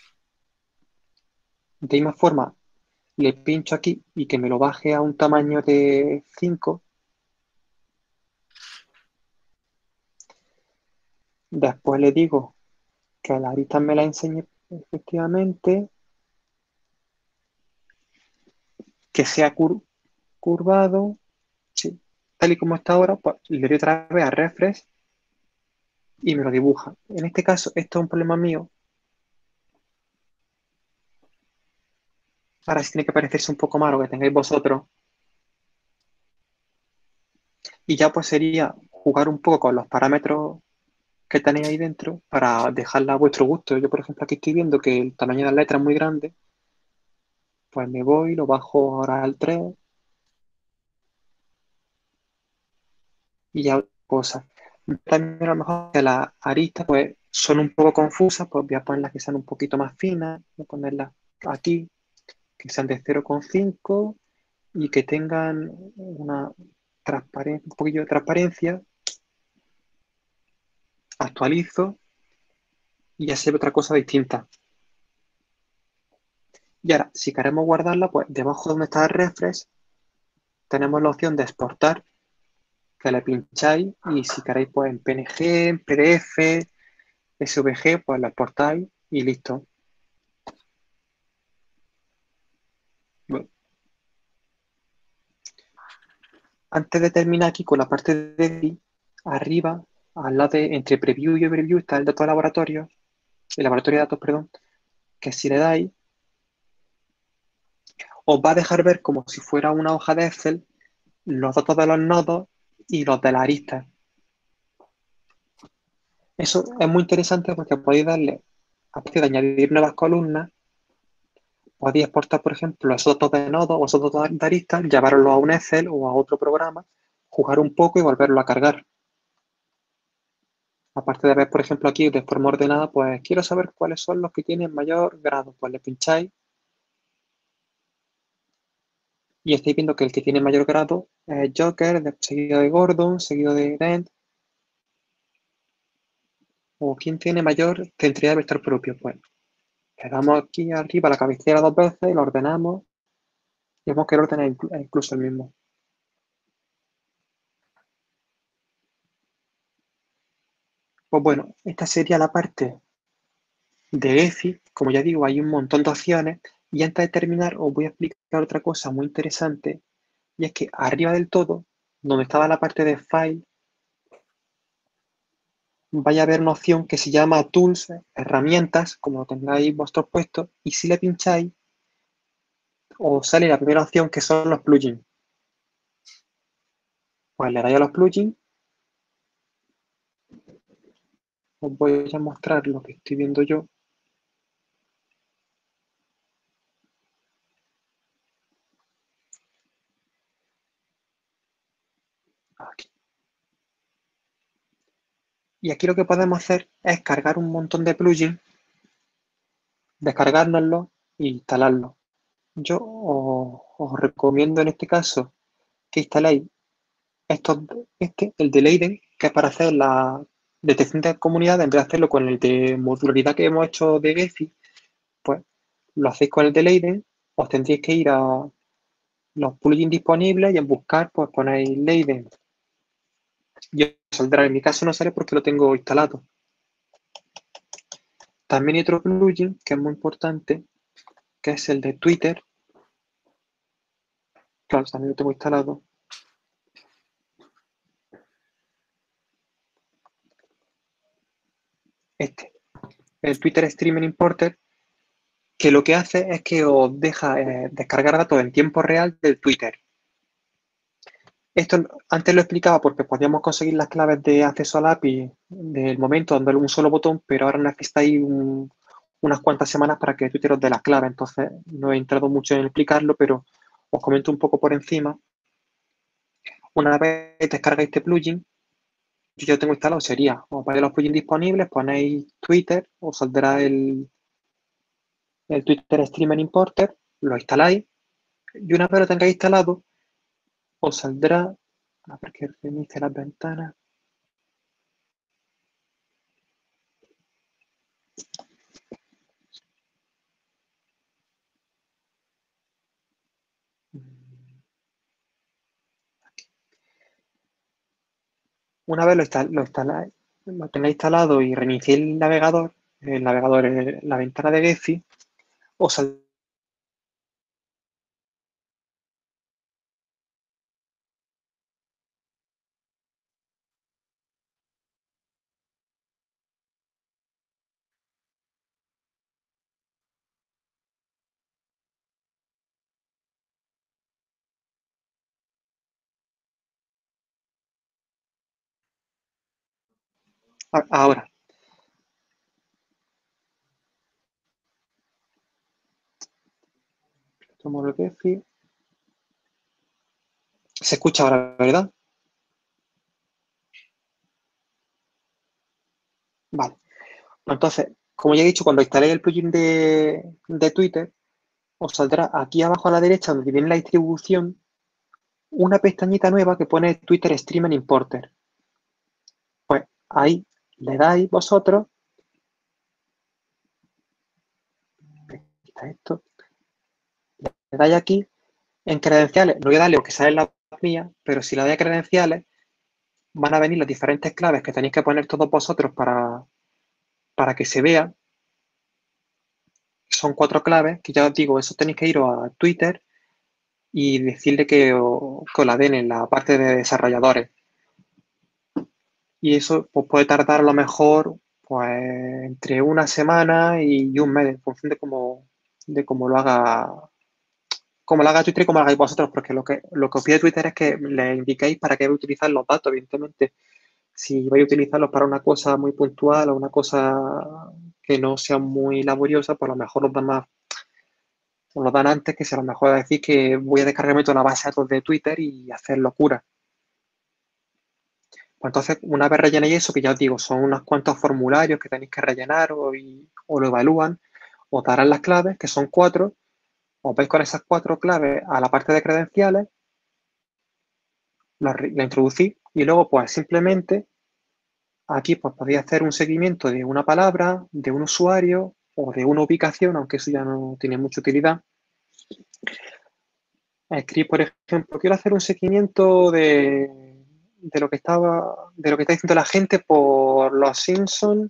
de misma forma le pincho aquí y que me lo baje a un tamaño de 5. Después le digo que la arista me la enseñe efectivamente, que sea curvado, sí, tal y como está ahora, pues le doy otra vez a refresh y me lo dibuja. En este caso, esto es un problema mío. Ahora sí tiene que parecerse un poco más lo que tengáis vosotros. Y ya pues sería jugar un poco con los parámetros que tenéis ahí dentro para dejarla a vuestro gusto. Yo, por ejemplo, aquí estoy viendo que el tamaño de la letra es muy grande, pues me voy, lo bajo ahora al 3 y ya cosas. También a lo mejor que las aristas pues son un poco confusas, pues voy a ponerlas que sean un poquito más finas, voy a ponerlas aquí, que sean de 0,5 y que tengan una transparencia, un poquillo de transparencia. Actualizo y ya se ve otra cosa distinta. Y ahora, si queremos guardarla, pues debajo donde está el refresh, tenemos la opción de exportar, que le pincháis y si queréis, pues en PNG, en PDF, SVG, pues lo exportáis y listo. Bueno, antes de terminar aquí con la parte de arriba, al lado de entre preview y overview está el dato de laboratorio, el laboratorio de datos, perdón, que si le dais, os va a dejar ver como si fuera una hoja de Excel los datos de los nodos y los de la arista. Eso es muy interesante porque podéis darle, aparte de añadir nuevas columnas, podéis exportar, por ejemplo, esos datos de nodos o esos datos de aristas, llevarlos a un Excel o a otro programa, jugar un poco y volverlo a cargar. Aparte de ver, por ejemplo, aquí de forma ordenada, pues quiero saber cuáles son los que tienen mayor grado. Pues le pincháis y estáis viendo que el que tiene mayor grado es Joker, seguido de Gordon, seguido de Dent, o quién tiene mayor centrilidad de vector propio. Pues le damos aquí arriba a la cabecera dos veces y lo ordenamos y vemos que el orden es incluso el mismo. Pues bueno, esta sería la parte de Gephi. Como ya digo, hay un montón de opciones y antes de terminar os voy a explicar otra cosa muy interesante y es que arriba del todo, donde estaba la parte de File, vaya a haber una opción que se llama Tools, herramientas, como lo tengáis vosotros puesto, y si le pincháis, os sale la primera opción que son los plugins. Pues le dais a los plugins, os voy a mostrar lo que estoy viendo yo. Aquí. Y aquí lo que podemos hacer es cargar un montón de plugins, descargárnoslos e instalarlos. Yo os recomiendo en este caso que instaléis el de Leiden, que es para hacer la detección de comunidad, en vez de hacerlo con el de modularidad que hemos hecho de Gephi, pues lo hacéis con el de Leiden, os tendréis que ir a los plugins disponibles y en buscar, pues ponéis Leiden. Y os saldrá, en mi caso no sale porque lo tengo instalado. También hay otro plugin que es muy importante, que es el de Twitter. Claro, también lo tengo instalado. El Twitter Streaming Importer, que lo que hace es que os deja descargar datos en tiempo real del Twitter. Esto antes lo explicaba porque podíamos conseguir las claves de acceso al API del momento dándole un solo botón, pero ahora necesitáis unas cuantas semanas para que Twitter os dé las claves. Entonces no he entrado mucho en explicarlo, pero os comento un poco por encima. Una vez descargáis este plugin, yo ya lo tengo instalado, sería, os vais a los plugins disponibles, ponéis Twitter, os saldrá el Twitter Streamer Importer, lo instaláis y una vez lo tengáis instalado, os saldrá, a ver que reinicie las ventanas. Una vez lo tengáis instalado y reiniciéis el navegador, la ventana de Gephi, os saldrá. Ahora, tomo el Gephi. Se escucha ahora, ¿verdad? Vale. Entonces, como ya he dicho, cuando instaléis el plugin de Twitter, os saldrá aquí abajo a la derecha, donde viene la distribución, una pestañita nueva que pone Twitter Streaming Importer. Pues ahí le dais vosotros, aquí está esto, le dais aquí en credenciales, no voy a darle porque sale la mía, pero si le dais a credenciales, van a venir las diferentes claves que tenéis que poner todos vosotros para que se vea. Son 4 claves, que ya os digo, eso tenéis que ir a Twitter y decirle que os la den en la parte de desarrolladores. Y eso pues, puede tardar a lo mejor pues, entre una semana y un mes, en función de cómo lo haga. Como lo haga Twitter y como lo hagáis vosotros, porque lo que os pide Twitter es que le indiquéis para qué vais a utilizar los datos, evidentemente. Si vais a utilizarlos para una cosa muy puntual o una cosa que no sea muy laboriosa, pues a lo mejor os da más os lo dan antes que si a lo mejor decís que voy a descargarme toda la base de datos de Twitter y hacer locura. Pues entonces, una vez rellenéis eso, que ya os digo, son unos cuantos formularios que tenéis que rellenar o lo evalúan, os darán las claves, que son 4, os vais con esas 4 claves a la parte de credenciales, la introducís y luego pues simplemente aquí pues podéis hacer un seguimiento de una palabra, de un usuario o de una ubicación, aunque eso ya no tiene mucha utilidad. Escribir, por ejemplo, quiero hacer un seguimiento de lo que está diciendo la gente por los Simpsons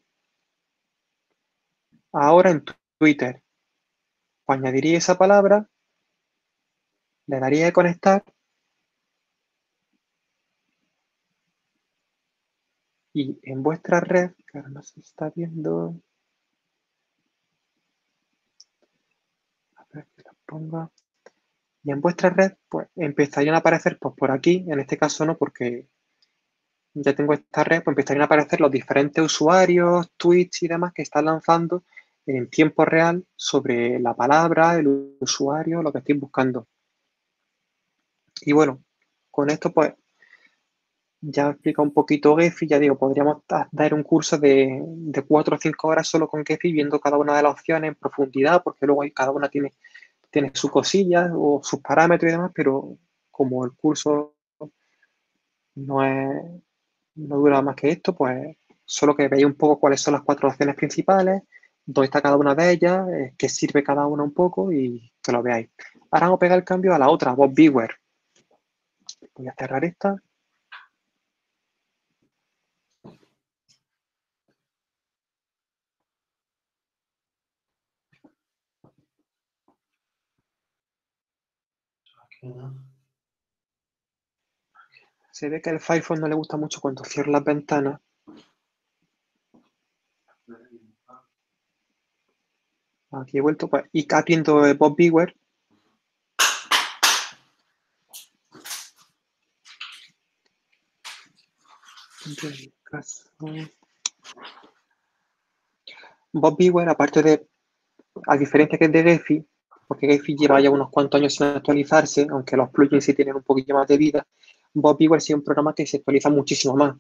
ahora en Twitter. Pues añadiría esa palabra, le daría a conectar y en vuestra red, que ahora no se está viendo, a ver que la ponga, y en vuestra red pues empezarían a aparecer pues por aquí, en este caso no, porque ya tengo esta red, pues empezarían a aparecer los diferentes usuarios, tweets y demás que están lanzando en tiempo real sobre la palabra, el usuario, lo que estoy buscando. Y bueno, con esto pues ya explica un poquito Gephi, ya digo, podríamos dar un curso de 4 o 5 horas solo con Gephi, viendo cada una de las opciones en profundidad, porque luego cada una tiene sus cosillas o sus parámetros y demás, pero como el curso no es, no dura más que esto, pues solo que veáis un poco cuáles son las 4 opciones principales, dónde está cada una de ellas, qué sirve cada una un poco y que lo veáis. Ahora vamos a pegar el cambio a la otra, Bob Beaver. Voy a cerrar esta. Se ve que al Firefox no le gusta mucho cuando cierro las ventanas. Aquí he vuelto, pues, y abriendo Bob Beaver. Bob Beaver, aparte de, a diferencia que es de Gephi, porque Gephi lleva ya unos cuantos años sin actualizarse, aunque los plugins sí tienen un poquito más de vida, Bob Beaver sí es un programa que se actualiza muchísimo más.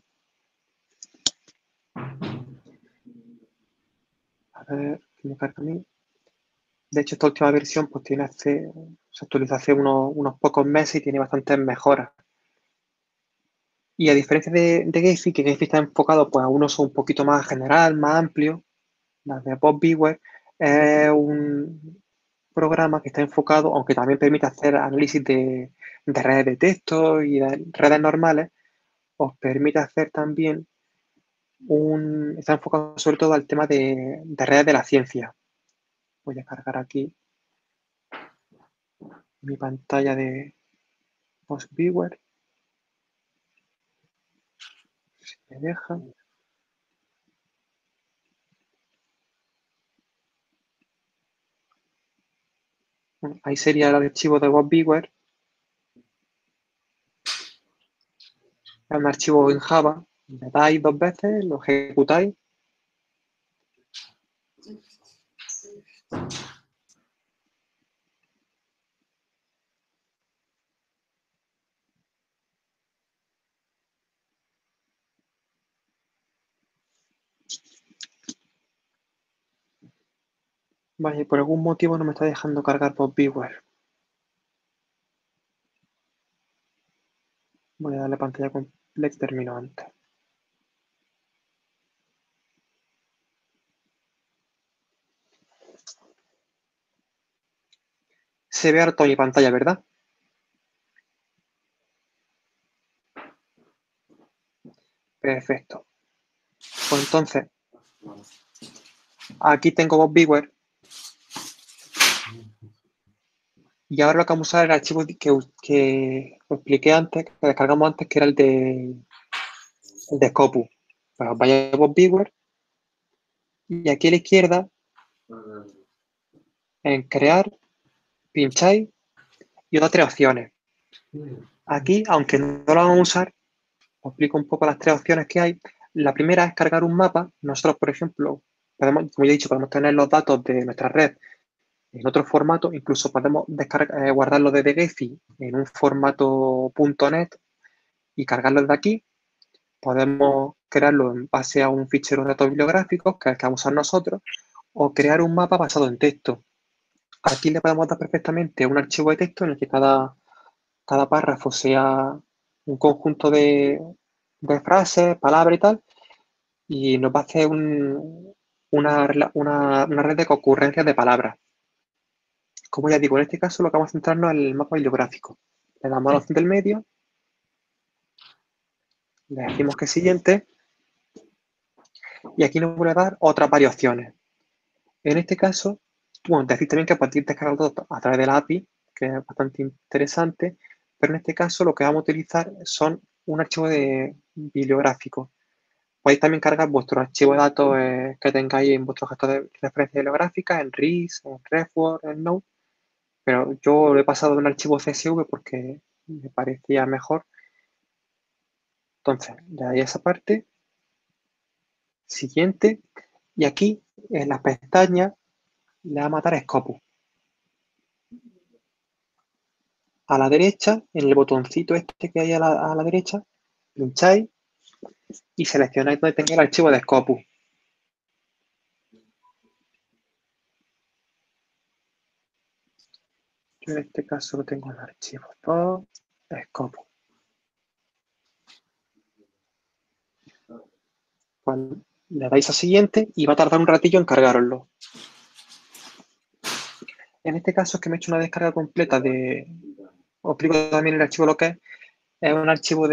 A ver, ¿qué me carga a mí? De hecho, esta última versión pues se actualizó hace unos pocos meses y tiene bastantes mejoras. Y a diferencia de Gephi, que Gephi está enfocado pues, a un uso un poquito más general, más amplio, la de Bob Beaver es un programa que está enfocado, aunque también permite hacer análisis de redes de texto y de redes normales, os permite hacer también está enfocado sobre todo al tema de redes de la ciencia. Voy a cargar aquí mi pantalla de Bob Beaver. Si me deja. Bueno, ahí sería el archivo de Bob Beaver. Es un archivo en Java. Le dais 2 veces, lo ejecutáis. Vale, por algún motivo no me está dejando cargar Bob Beaver. Voy a darle pantalla completa y termino antes. Se ve harto mi pantalla, ¿verdad? Perfecto. Pues entonces, aquí tengo Bob Beaver. Y ahora lo que vamos a usar es el archivo que os expliqué antes, que descargamos antes, que era el de Scopus. Pues os vais a Bob Beaver y aquí a la izquierda, en crear, pincháis y os da 3 opciones. Aquí, aunque no lo vamos a usar, os explico un poco las 3 opciones que hay. La primera es cargar un mapa. Nosotros, por ejemplo, podemos, como ya he dicho, podemos tener los datos de nuestra red en otro formato, incluso podemos guardarlo desde Gephi en un formato .NET y cargarlo desde aquí. Podemos crearlo en base a un fichero de datos bibliográficos, que es el que vamos a usar nosotros, o crear un mapa basado en texto. Aquí le podemos dar perfectamente un archivo de texto en el que cada párrafo sea un conjunto de frases, palabras y tal, y nos va a hacer una red de concurrencias de palabras. Como ya digo, en este caso lo que vamos a centrarnos en el mapa bibliográfico. Le damos a la opción del medio, le decimos que siguiente, y aquí nos vuelve a dar otras variaciones. En este caso, bueno, decir también que podéis descargar todo a través de la API, que es bastante interesante, pero en este caso lo que vamos a utilizar son un archivo bibliográfico. Podéis también cargar vuestro archivo de datos que tengáis en vuestro gestor de referencia bibliográfica, en RIS, en RefWord, en Node, pero yo lo he pasado de un archivo CSV porque me parecía mejor. Entonces, le dais esa parte, siguiente, y aquí en las pestañas le vamos a dar Scopus. A la derecha, en el botoncito este que hay a la derecha, pincháis y seleccionáis donde tenga el archivo de Scopus. Yo en este caso lo tengo en archivo 2, Scopus. Cuando le dais a siguiente y va a tardar un ratillo en cargaroslo. En este caso es que me he hecho una descarga completa de... Os explico también el archivo lo que es un archivo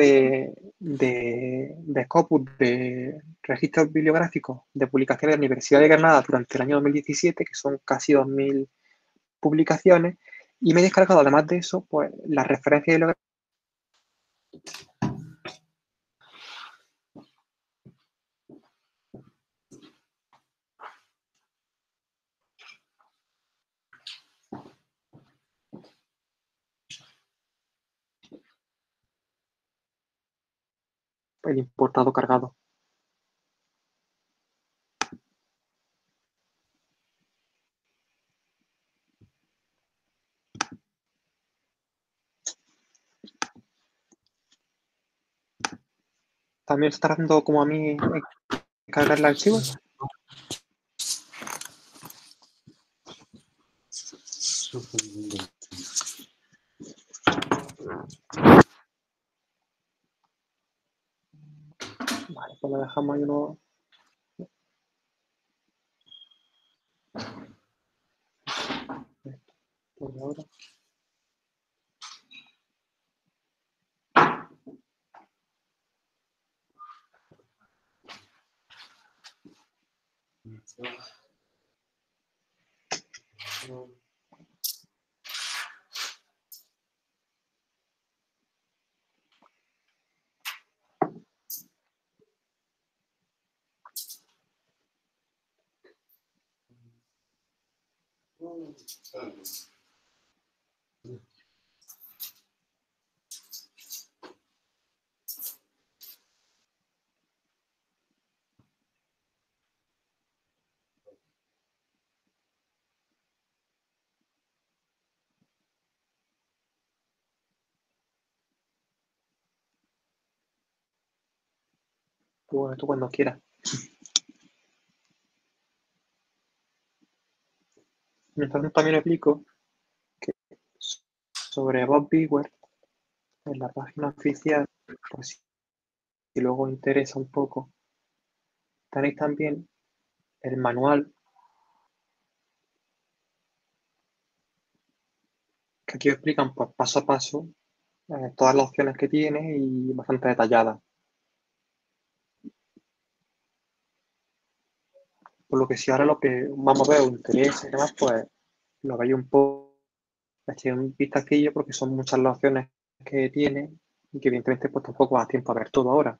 de Scopus, de registros bibliográficos de publicaciones de la Universidad de Granada durante el año 2017, que son casi 2000 publicaciones, y me he descargado, además de eso, pues las referencias bibliográficas. El importado cargado. También está tardando como a mí cargar el archivo. Vale, pues lo dejamos ahí uno. Por ahora. Tú cuando quieras. Mientras tanto, también explico que sobre Bob Bigware, en la página oficial, por si luego interesa un poco, tenéis también el manual, que aquí os explican pues, paso a paso todas las opciones que tiene y bastante detalladas. Por lo que si ahora lo que vamos a ver os interesa y demás, pues lo veis un poco, echéis un vistacillo porque son muchas las opciones que tiene y que evidentemente pues tampoco da tiempo a ver todo ahora.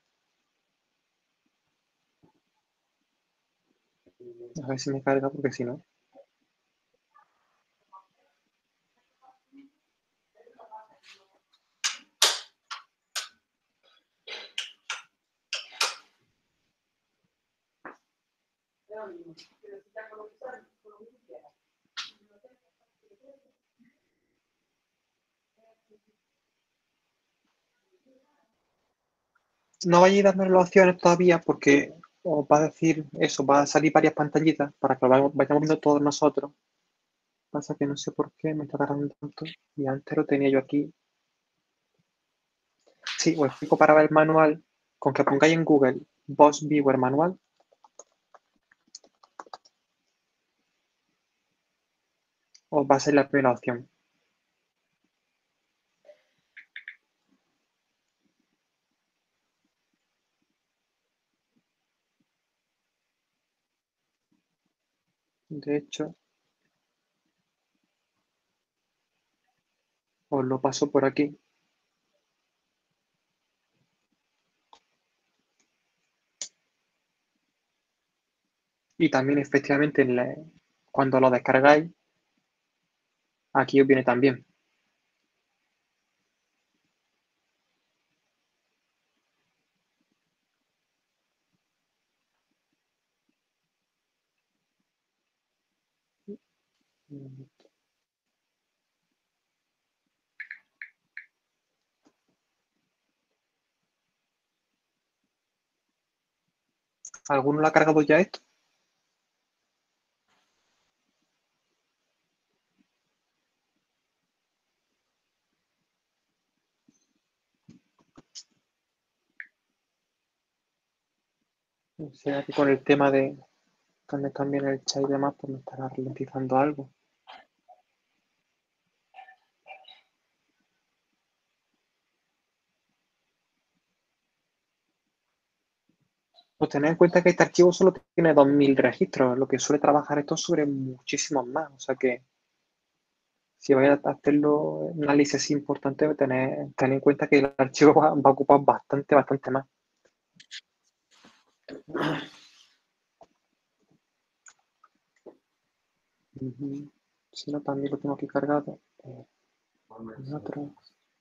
A ver si me carga porque si no. No vayáis dándole las opciones todavía porque os va a decir eso, va a salir varias pantallitas para que lo vayamos viendo todos nosotros. Pasa que no sé por qué me está tardando tanto y antes lo tenía yo aquí. Sí, os explico para ver el manual. Con que pongáis en Google Boss Viewer Manual, os va a ser la primera opción. De hecho, os lo paso por aquí. Y también efectivamente cuando lo descargáis, aquí os viene también. ¿Alguno lo ha cargado ya esto? O sea que con el tema de también el chat y demás, pues me estará ralentizando algo. Pues tened en cuenta que este archivo solo tiene 2000 registros, lo que suele trabajar esto sobre muchísimos más. O sea que si vais a hacerlo un análisis importante, tened en cuenta que el archivo va a ocupar bastante más. Si no, también lo tengo aquí cargado. En otro.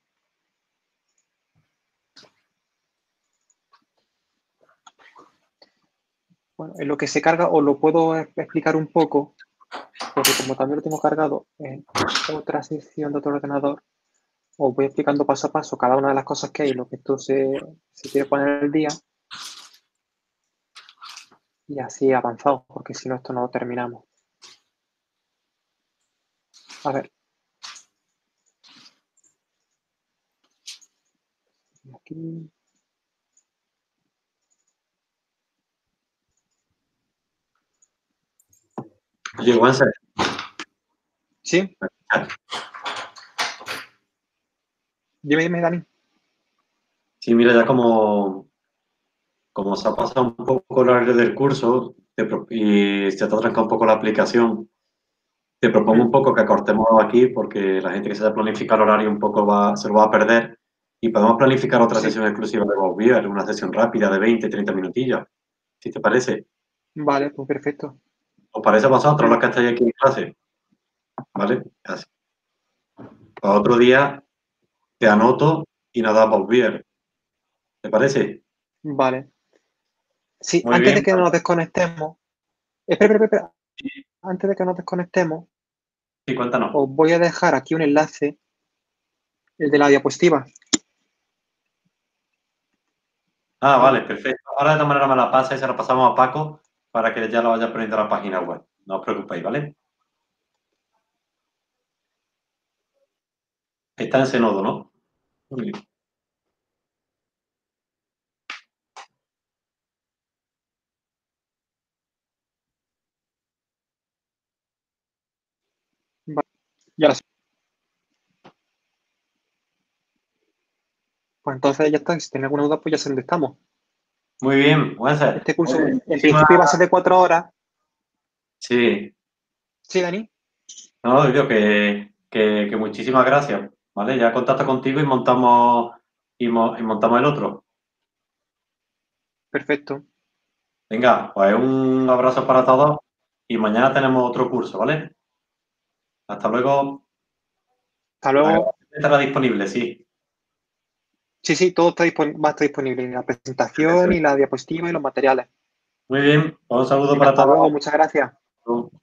Bueno, en lo que se carga os lo puedo explicar un poco, porque como también lo tengo cargado en otra sección de otro ordenador, os voy explicando paso a paso cada una de las cosas que hay, lo que esto se quiere poner al día, y así avanzado, porque si no, esto no lo terminamos. A ver. Aquí. Oye, Wences. ¿Sí? Dime, Dani. Sí, mira, ya como se ha pasado un poco el horario del curso y se te ha trancado un poco la aplicación, te propongo un poco que acortemos aquí porque la gente que se haya planificado el horario un poco se lo va a perder y podemos planificar otra Sí. sesión exclusiva de Bowbeer, una sesión rápida de 20, 30 minutillos, si te parece. Vale, pues perfecto. ¿Os parece a vosotros los que estáis aquí en clase? ¿Vale? Así. Para otro día te anoto y nos da Bowbeer. ¿Te parece? Vale. Sí, Muy antes de bien. que nos desconectemos, espera. Antes de que nos desconectemos, Sí, cuéntanos. os voy a dejar aquí un enlace, el de la diapositiva. Ah, vale, perfecto. Ahora de todas maneras me la pasa y se la pasamos a Paco para que ya lo vaya poniendo a la página web. No os preocupéis, ¿vale? Está en Zenodo, ¿no? Muy bien. Vale. Y ahora sí. Pues entonces ya está. Si tenéis alguna duda, pues ya sé dónde estamos. Muy bien, Wences. Este curso Oye, en muchísimas... principio va a ser de 4 horas. Sí, ¿Sí, Dani? no, digo que muchísimas gracias, ¿vale? Ya contacto contigo y montamos el otro. Perfecto. Venga, pues un abrazo para todos y mañana tenemos otro curso, ¿vale? Hasta luego. Hasta La luego. grabación estará disponible, sí. Sí, todo está va a estar disponible. La presentación y la diapositiva y los materiales. Muy bien, un saludo Venga, para hasta luego. todos. Muchas gracias.